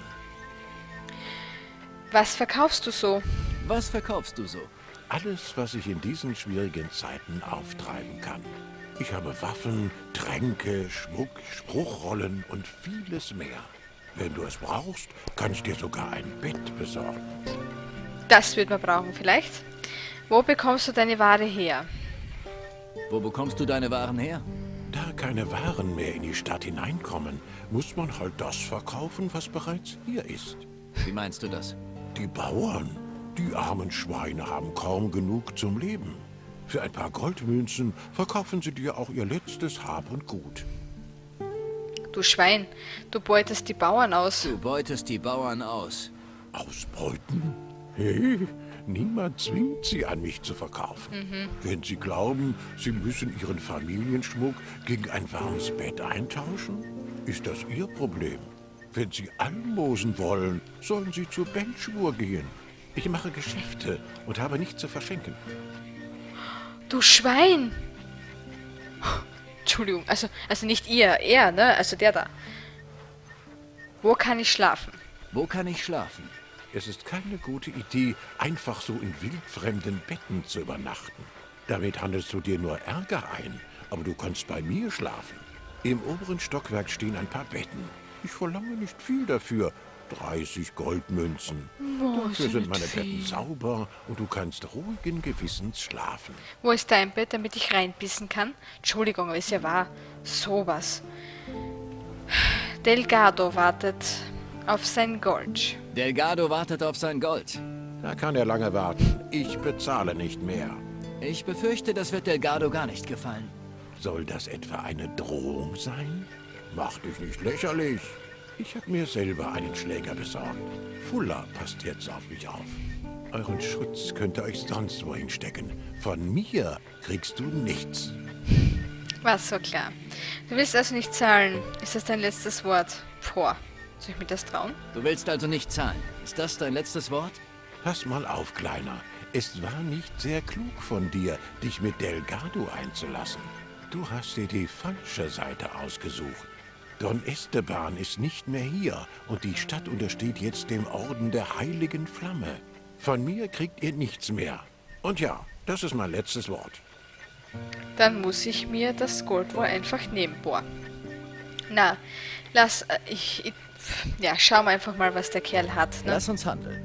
Speaker 1: Was verkaufst du so?
Speaker 2: Was verkaufst du so?
Speaker 3: Alles, was ich in diesen schwierigen Zeiten auftreiben kann. Ich habe Waffen, Tränke, Schmuck, Spruchrollen und vieles mehr. Wenn du es brauchst, kann ich dir sogar ein Bett besorgen.
Speaker 1: Das wird man brauchen vielleicht. Wo bekommst du deine Ware her?
Speaker 2: Wo bekommst du deine Waren her?
Speaker 3: Da keine Waren mehr in die Stadt hineinkommen, muss man halt das verkaufen, was bereits hier ist.
Speaker 2: Wie meinst du das?
Speaker 3: Die Bauern, die armen Schweine haben kaum genug zum Leben. Für ein paar Goldmünzen verkaufen sie dir auch ihr letztes Hab und Gut.
Speaker 1: Du Schwein, du beutest die Bauern aus.
Speaker 2: Du beutest die Bauern aus.
Speaker 3: Ausbeuten? Hey, niemand zwingt sie an mich zu verkaufen.
Speaker 1: Mhm.
Speaker 3: Wenn sie glauben, sie müssen ihren Familienschmuck gegen ein warmes Bett eintauschen, ist das ihr Problem. Wenn sie Almosen wollen, sollen sie zur Benchmur gehen. Ich mache Geschäfte und habe nichts zu verschenken.
Speaker 1: Du Schwein! Entschuldigung, also, also nicht ihr, er, ne? Also der da. Wo kann ich schlafen?
Speaker 2: Wo kann ich schlafen?
Speaker 3: Es ist keine gute Idee, einfach so in wildfremden Betten zu übernachten. Damit handelst du dir nur Ärger ein, aber du kannst bei mir schlafen. Im oberen Stockwerk stehen ein paar Betten. Ich verlange nicht viel dafür. dreißig Goldmünzen.
Speaker 1: Oh,
Speaker 3: Dafür sind meine Betten sauber und du kannst ruhigen Gewissens schlafen.
Speaker 1: Wo ist dein Bett, damit ich reinbissen kann? Entschuldigung, aber ist ja wahr. Sowas. Delgado wartet auf sein Gold.
Speaker 2: Delgado wartet auf sein Gold.
Speaker 3: Da kann er lange warten. Ich bezahle nicht mehr.
Speaker 2: Ich befürchte, das wird Delgado gar nicht gefallen.
Speaker 3: Soll das etwa eine Drohung sein? Mach dich nicht lächerlich. Ich habe mir selber einen Schläger besorgt. Fuller passt jetzt auf mich auf. Euren Schutz könnt ihr euch sonst wohin stecken. Von mir kriegst du nichts.
Speaker 1: War so klar. Du willst also nicht zahlen. Ist das dein letztes Wort? Boah. Soll ich mir das trauen?
Speaker 2: Du willst also nicht zahlen. Ist das dein letztes Wort?
Speaker 3: Pass mal auf, Kleiner. Es war nicht sehr klug von dir, dich mit Delgado einzulassen. Du hast dir die falsche Seite ausgesucht. Don Esteban ist nicht mehr hier und die Stadt untersteht jetzt dem Orden der Heiligen Flamme. Von mir kriegt ihr nichts mehr. Und ja, das ist mein letztes Wort.
Speaker 1: Dann muss ich mir das Gold wohl einfach nehmen. Boah. Na, lass... Äh, ich, ich... Ja, schauen wir einfach mal, was der Kerl hat. Ne?
Speaker 2: Lass uns handeln.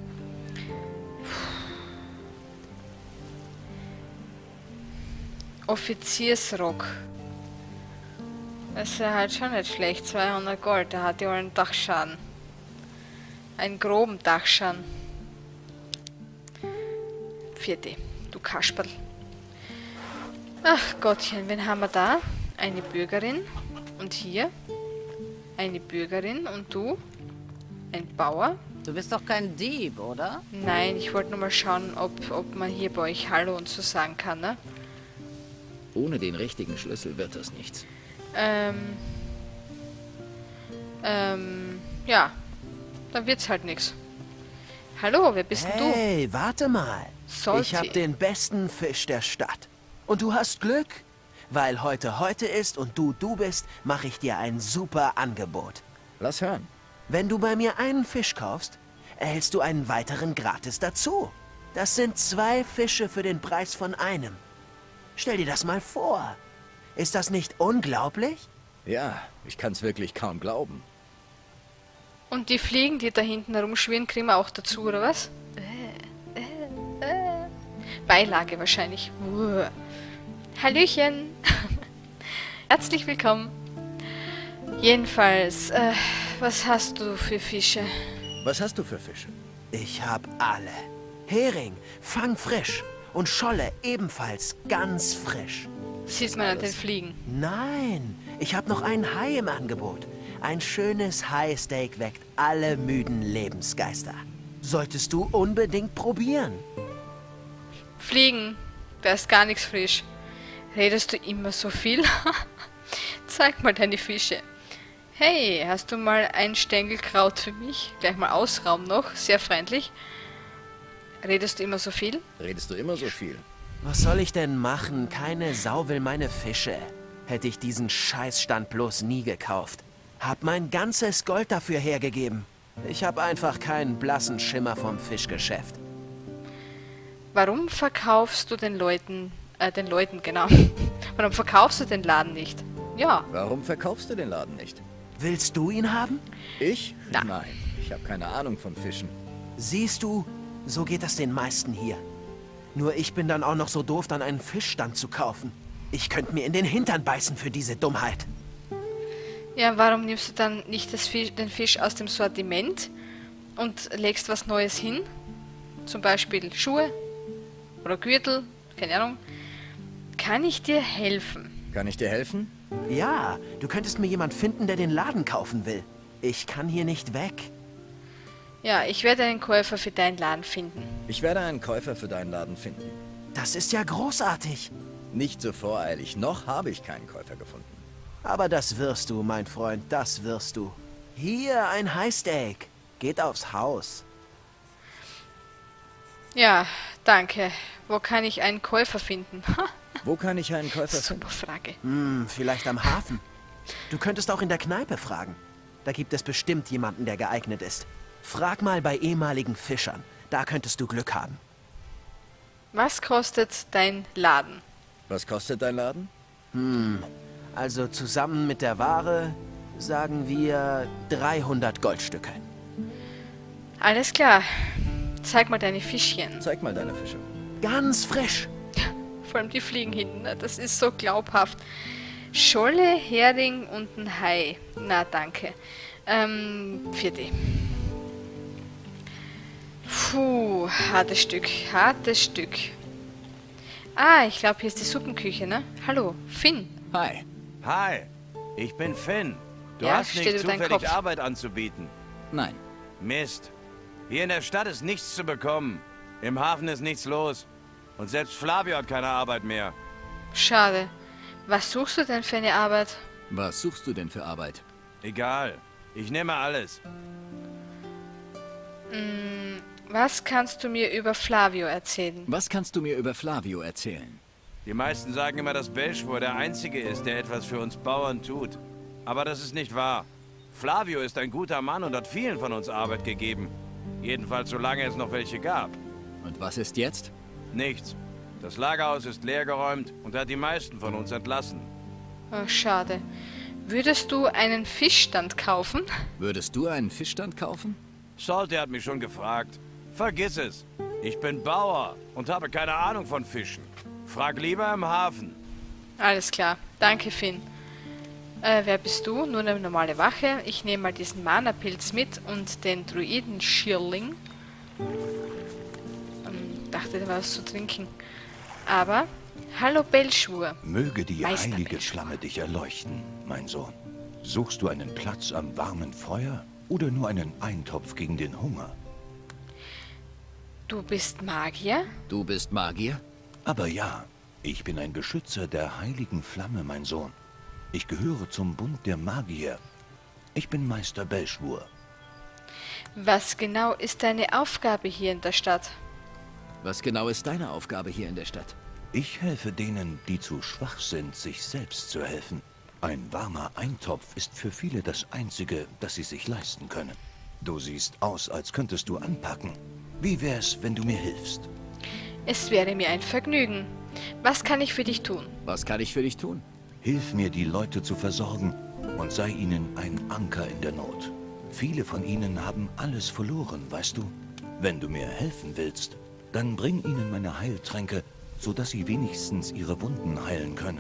Speaker 1: Offiziersrock. Das ist ja halt schon nicht schlecht. zweihundert Gold. Da hat ja wohl einen Dachschaden. Einen groben Dachschaden. Vierte. Du Kasperl. Ach Gottchen, wen haben wir da? Eine Bürgerin. Und hier eine Bürgerin. Und du? Ein Bauer?
Speaker 5: Du bist doch kein Dieb, oder?
Speaker 1: Nein, ich wollte nur mal schauen, ob, ob man hier bei euch Hallo und so sagen kann, ne?
Speaker 2: Ohne den richtigen Schlüssel wird das nichts.
Speaker 1: Ähm... Ähm... Ja. Dann wird's halt nichts. Hallo, wer bist denn du?
Speaker 10: Hey, warte mal.
Speaker 1: Salty.
Speaker 10: Ich habe den besten Fisch der Stadt. Und du hast Glück. Weil heute heute ist und du du bist, mache ich dir ein super Angebot.
Speaker 2: Lass hören.
Speaker 10: Wenn du bei mir einen Fisch kaufst, erhältst du einen weiteren gratis dazu. Das sind zwei Fische für den Preis von einem. Stell dir das mal vor. Ist das nicht unglaublich?
Speaker 2: Ja, ich kann's wirklich kaum glauben.
Speaker 1: Und die Fliegen, die da hinten herumschwirren, kriegen wir auch dazu, oder was? Äh, äh, äh. Beilage wahrscheinlich. Uah. Hallöchen. Herzlich willkommen. Jedenfalls, äh, was hast du für Fische?
Speaker 2: Was hast du für Fische?
Speaker 10: Ich hab alle. Hering, fangfrisch. Und Scholle ebenfalls ganz frisch.
Speaker 1: Sieht man an den Fliegen.
Speaker 10: Nein, ich hab noch einen Hai im Angebot. Ein schönes Hai-Steak weckt alle müden Lebensgeister. Solltest du unbedingt probieren.
Speaker 1: Fliegen, da ist gar nichts frisch. Redest du immer so viel? Zeig mal deine Fische. Hey, hast du mal ein Stängelkraut für mich? Gleich mal ausrauben noch, sehr freundlich. Redest du immer so viel?
Speaker 2: Redest du immer so viel?
Speaker 10: Was soll ich denn machen? Keine Sau will meine Fische. Hätte ich diesen Scheißstand bloß nie gekauft. Hab mein ganzes Gold dafür hergegeben. Ich hab einfach keinen blassen Schimmer vom Fischgeschäft.
Speaker 1: Warum verkaufst du den Leuten, äh, den Leuten, genau. Warum verkaufst du den Laden nicht? Ja.
Speaker 2: Warum verkaufst du den Laden nicht?
Speaker 10: Willst du ihn haben?
Speaker 2: Ich?
Speaker 1: Na.
Speaker 2: Nein, ich habe keine Ahnung von Fischen.
Speaker 10: Siehst du, so geht das den meisten hier. Nur ich bin dann auch noch so doof, dann einen Fischstand zu kaufen. Ich könnte mir in den Hintern beißen für diese Dummheit.
Speaker 1: Ja, warum nimmst du dann nicht das Fisch, den Fisch aus dem Sortiment und legst was Neues hin? Zum Beispiel Schuhe oder Gürtel, keine Ahnung. Kann ich dir helfen?
Speaker 2: Kann ich dir helfen?
Speaker 10: Ja, du könntest mir jemand finden, der den Laden kaufen will. Ich kann hier nicht weg.
Speaker 1: Ja, ich werde einen Käufer für deinen Laden finden.
Speaker 2: Ich werde einen Käufer für deinen Laden finden.
Speaker 10: Das ist ja großartig.
Speaker 2: Nicht so voreilig, noch habe ich keinen Käufer gefunden.
Speaker 10: Aber das wirst du, mein Freund, das wirst du. Hier ein Hai-Steak. Geht aufs Haus.
Speaker 1: Ja, danke. Wo kann ich einen Käufer finden?
Speaker 2: Wo kann ich einen Käufer finden?
Speaker 1: Super Frage.
Speaker 10: Hm, vielleicht am Hafen. Du könntest auch in der Kneipe fragen. Da gibt es bestimmt jemanden, der geeignet ist. Frag mal bei ehemaligen Fischern. Da könntest du Glück haben.
Speaker 1: Was kostet dein Laden?
Speaker 2: Was kostet dein Laden?
Speaker 10: Hm, also zusammen mit der Ware sagen wir dreihundert Goldstücke.
Speaker 1: Alles klar. Zeig mal deine Fischchen.
Speaker 2: Zeig mal deine Fische.
Speaker 10: Ganz frisch.
Speaker 1: Vor allem die Fliegen hinten. ne? Das ist so glaubhaft. Scholle, Hering und ein Hai. Na, danke. Ähm, vierte. Puh, hartes Stück. Hartes Stück. Ah, ich glaube, hier ist die Suppenküche, ne? Hallo, Finn.
Speaker 2: Hi.
Speaker 11: Hi, ich bin Finn. Du
Speaker 1: Ja,
Speaker 11: hast
Speaker 1: steht
Speaker 11: nicht
Speaker 1: über deinen
Speaker 11: zufällig
Speaker 1: Kopf.
Speaker 11: Arbeit anzubieten.
Speaker 2: Nein.
Speaker 11: Mist. Hier in der Stadt ist nichts zu bekommen. Im Hafen ist nichts los. Und selbst Flavio hat keine Arbeit mehr.
Speaker 1: Schade. Was suchst du denn für eine Arbeit?
Speaker 2: Was suchst du denn für Arbeit?
Speaker 11: Egal. Ich nehme alles.
Speaker 1: Hm, was kannst du mir über Flavio erzählen?
Speaker 2: Was kannst du mir über Flavio erzählen?
Speaker 11: Die meisten sagen immer, dass Belschwur der Einzige ist, der etwas für uns Bauern tut. Aber das ist nicht wahr. Flavio ist ein guter Mann und hat vielen von uns Arbeit gegeben. Jedenfalls solange es noch welche gab.
Speaker 2: Und was ist jetzt?
Speaker 11: Nichts. Das Lagerhaus ist leergeräumt und hat die meisten von uns entlassen.
Speaker 1: Oh, schade. Würdest du einen Fischstand kaufen?
Speaker 2: Würdest du einen Fischstand kaufen?
Speaker 11: Salty hat mich schon gefragt. Vergiss es. Ich bin Bauer und habe keine Ahnung von Fischen. Frag lieber im Hafen.
Speaker 1: Alles klar. Danke, Finn. Äh, wer bist du? Nur eine normale Wache. Ich nehme mal diesen Mana-Pilz mit und den Druiden-Schirling. Ähm, dachte, da war was zu trinken. Aber, hallo Belschwur.
Speaker 8: Möge die
Speaker 1: Meister
Speaker 8: heilige
Speaker 1: Belschwur.
Speaker 8: Flamme dich erleuchten, mein Sohn. Suchst du einen Platz am warmen Feuer oder nur einen Eintopf gegen den Hunger?
Speaker 1: Du bist Magier?
Speaker 2: Du bist Magier?
Speaker 8: Aber ja, Ich bin ein Beschützer der heiligen Flamme, mein Sohn. Ich gehöre zum Bund der Magier. Ich bin Meister Belschwur.
Speaker 1: Was genau ist deine Aufgabe hier in der Stadt?
Speaker 2: Was genau ist deine Aufgabe hier in der Stadt?
Speaker 8: Ich helfe denen, die zu schwach sind, sich selbst zu helfen. Ein warmer Eintopf ist für viele das Einzige, das sie sich leisten können. Du siehst aus, als könntest du anpacken. Wie wär's, wenn du mir hilfst?
Speaker 1: Es wäre mir ein Vergnügen. Was kann ich für dich tun?
Speaker 2: Was kann ich für dich tun?
Speaker 8: Hilf mir, die Leute zu versorgen und sei ihnen ein Anker in der Not. Viele von ihnen haben alles verloren, weißt du? Wenn du mir helfen willst, dann bring ihnen meine Heiltränke, sodass sie wenigstens ihre Wunden heilen können.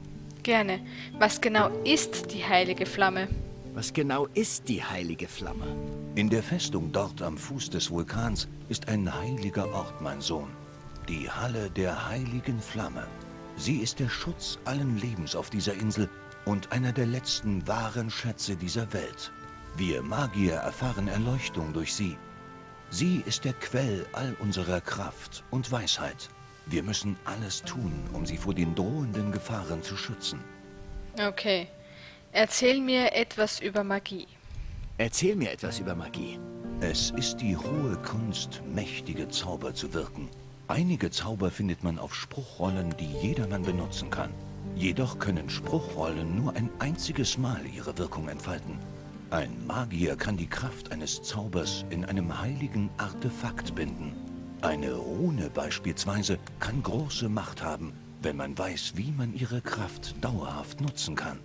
Speaker 1: Gerne. Was genau ist die heilige Flamme?
Speaker 2: Was genau ist die heilige Flamme?
Speaker 8: In der Festung dort am Fuß des Vulkans ist ein heiliger Ort, mein Sohn. Die Halle der heiligen Flamme. Sie ist der Schutz allen Lebens auf dieser Insel und einer der letzten wahren Schätze dieser Welt. Wir Magier erfahren Erleuchtung durch sie. Sie ist der Quell all unserer Kraft und Weisheit. Wir müssen alles tun, um sie vor den drohenden Gefahren zu schützen.
Speaker 1: Okay. Erzähl mir etwas über Magie.
Speaker 2: Erzähl mir etwas über Magie.
Speaker 8: Es ist die hohe Kunst, mächtige Zauber zu wirken. Einige Zauber findet man auf Spruchrollen, die jedermann benutzen kann. Jedoch können Spruchrollen nur ein einziges Mal ihre Wirkung entfalten. Ein Magier kann die Kraft eines Zaubers in einem heiligen Artefakt binden. Eine Rune beispielsweise kann große Macht haben, wenn man weiß, wie man ihre Kraft dauerhaft nutzen kann.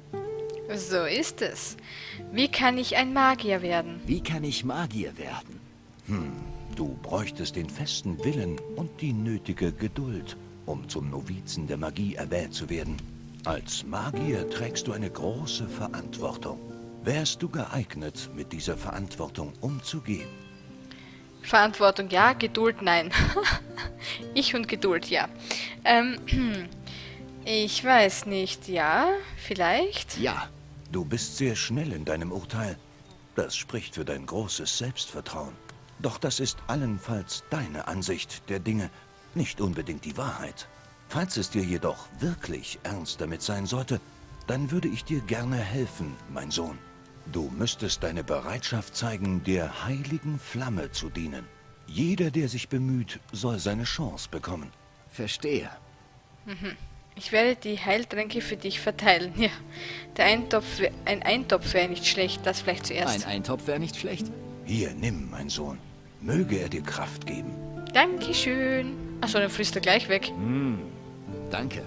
Speaker 1: So ist es. Wie kann ich ein Magier werden?
Speaker 2: Wie kann ich Magier werden?
Speaker 8: Hm, du bräuchtest den festen Willen und die nötige Geduld, um zum Novizen der Magie erwählt zu werden. Als Magier trägst du eine große Verantwortung. Wärst du geeignet, mit dieser Verantwortung umzugehen?
Speaker 1: Verantwortung ja, Geduld nein. Ich und Geduld ja. Ähm, ich weiß nicht, ja, vielleicht?
Speaker 2: Ja.
Speaker 8: Du bist sehr schnell in deinem Urteil. Das spricht für dein großes Selbstvertrauen. Doch das ist allenfalls deine Ansicht der Dinge, nicht unbedingt die Wahrheit. Falls es dir jedoch wirklich ernst damit sein sollte, dann würde ich dir gerne helfen, mein Sohn. Du müsstest deine Bereitschaft zeigen, der heiligen Flamme zu dienen. Jeder, der sich bemüht, soll seine Chance bekommen.
Speaker 2: Verstehe.
Speaker 1: Mhm. Ich werde die Heiltränke für dich verteilen. Ja, der Eintopf, ein Eintopf wäre nicht schlecht, das vielleicht zuerst.
Speaker 2: Ein Eintopf wäre nicht schlecht.
Speaker 8: Hier, nimm, mein Sohn. Möge er dir Kraft geben.
Speaker 1: Dankeschön. Achso, dann frisst er gleich weg.
Speaker 2: Mm, danke.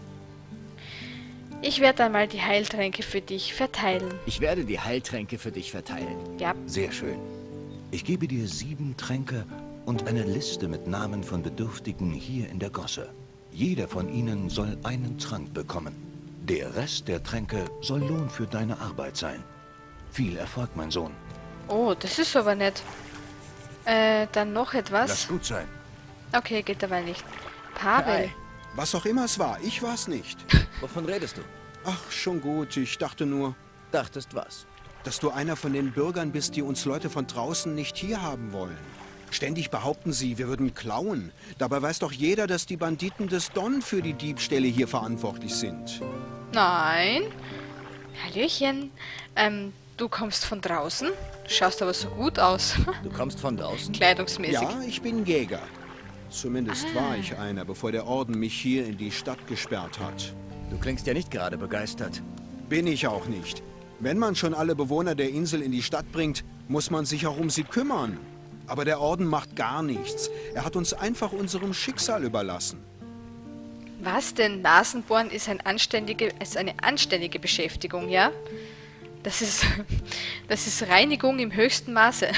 Speaker 1: Ich werde einmal die Heiltränke für dich verteilen.
Speaker 2: Ich werde die Heiltränke für dich verteilen.
Speaker 1: Ja.
Speaker 8: Sehr schön. Ich gebe dir sieben Tränke und eine Liste mit Namen von Bedürftigen hier in der Gosse. Jeder von ihnen soll einen Trank bekommen. Der Rest der Tränke soll Lohn für deine Arbeit sein. Viel Erfolg, mein Sohn.
Speaker 1: Oh, das ist aber nett. Äh, dann noch etwas.
Speaker 8: Lass gut sein.
Speaker 1: Okay, geht dabei nicht. Pavel.
Speaker 12: Was auch immer es war, ich war es nicht.
Speaker 2: Wovon redest du?
Speaker 12: Ach, schon gut, ich dachte nur...
Speaker 2: Dachtest was?
Speaker 12: Dass du einer von den Bürgern bist, die uns Leute von draußen nicht hier haben wollen. Ständig behaupten sie, wir würden klauen. Dabei weiß doch jeder, dass die Banditen des Don für die Diebstähle hier verantwortlich sind.
Speaker 1: Nein. Hallöchen. Ähm, du kommst von draußen? Du schaust aber so gut aus.
Speaker 2: Du kommst von draußen?
Speaker 1: Kleidungsmäßig.
Speaker 12: Ja, ich bin Jäger. Zumindest ah. war ich einer, bevor der Orden mich hier in die Stadt gesperrt hat.
Speaker 2: Du klingst ja nicht gerade begeistert.
Speaker 12: Bin ich auch nicht. Wenn man schon alle Bewohner der Insel in die Stadt bringt, muss man sich auch um sie kümmern. Aber der Orden macht gar nichts. Er hat uns einfach unserem Schicksal überlassen.
Speaker 1: Was denn? Nasenbohren ist, ein anständige, ist eine anständige Beschäftigung, ja? Das ist, das ist Reinigung im höchsten Maße.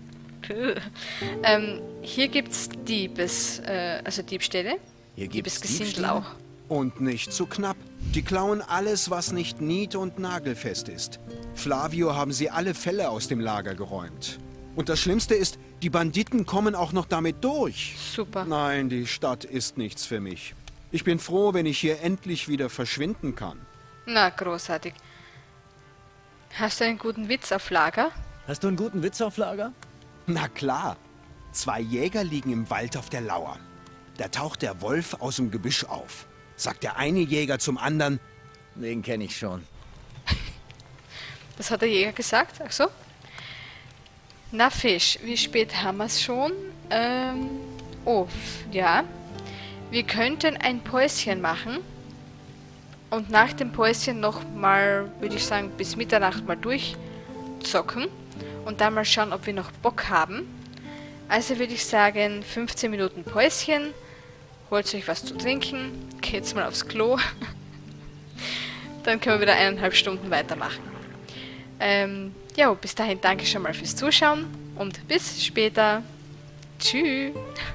Speaker 1: ähm, hier gibt's Diebes, äh, also Diebstähle.
Speaker 2: Hier gibt's
Speaker 1: Diebesgesindel auch.
Speaker 12: Und nicht zu knapp. Die klauen alles, was nicht nied- und nagelfest ist. Flavio haben sie alle Felle aus dem Lager geräumt. Und das Schlimmste ist, die Banditen kommen auch noch damit durch.
Speaker 1: Super.
Speaker 12: Nein, die Stadt ist nichts für mich. Ich bin froh, wenn ich hier endlich wieder verschwinden kann.
Speaker 1: Na, großartig. Hast du einen guten Witz auf Lager?
Speaker 2: Hast du einen guten Witz auf Lager?
Speaker 12: Na klar. Zwei Jäger liegen im Wald auf der Lauer. Da taucht der Wolf aus dem Gebüsch auf. sagt der eine Jäger zum anderen.
Speaker 2: Den kenne ich schon.
Speaker 1: Was hat der Jäger gesagt? Ach so. Na Fisch, wie spät haben wir es schon? Ähm, oh, ja. Wir könnten ein Päuschen machen. Und nach dem Päuschen noch mal, würde ich sagen, bis Mitternacht mal durchzocken. Und dann mal schauen, ob wir noch Bock haben. Also würde ich sagen, fünfzehn Minuten Päuschen. Holt euch was zu trinken. Geht's mal aufs Klo. Dann können wir wieder eineinhalb Stunden weitermachen. Ähm, ja, bis dahin danke schon mal fürs Zuschauen. Und bis später. Tschüss.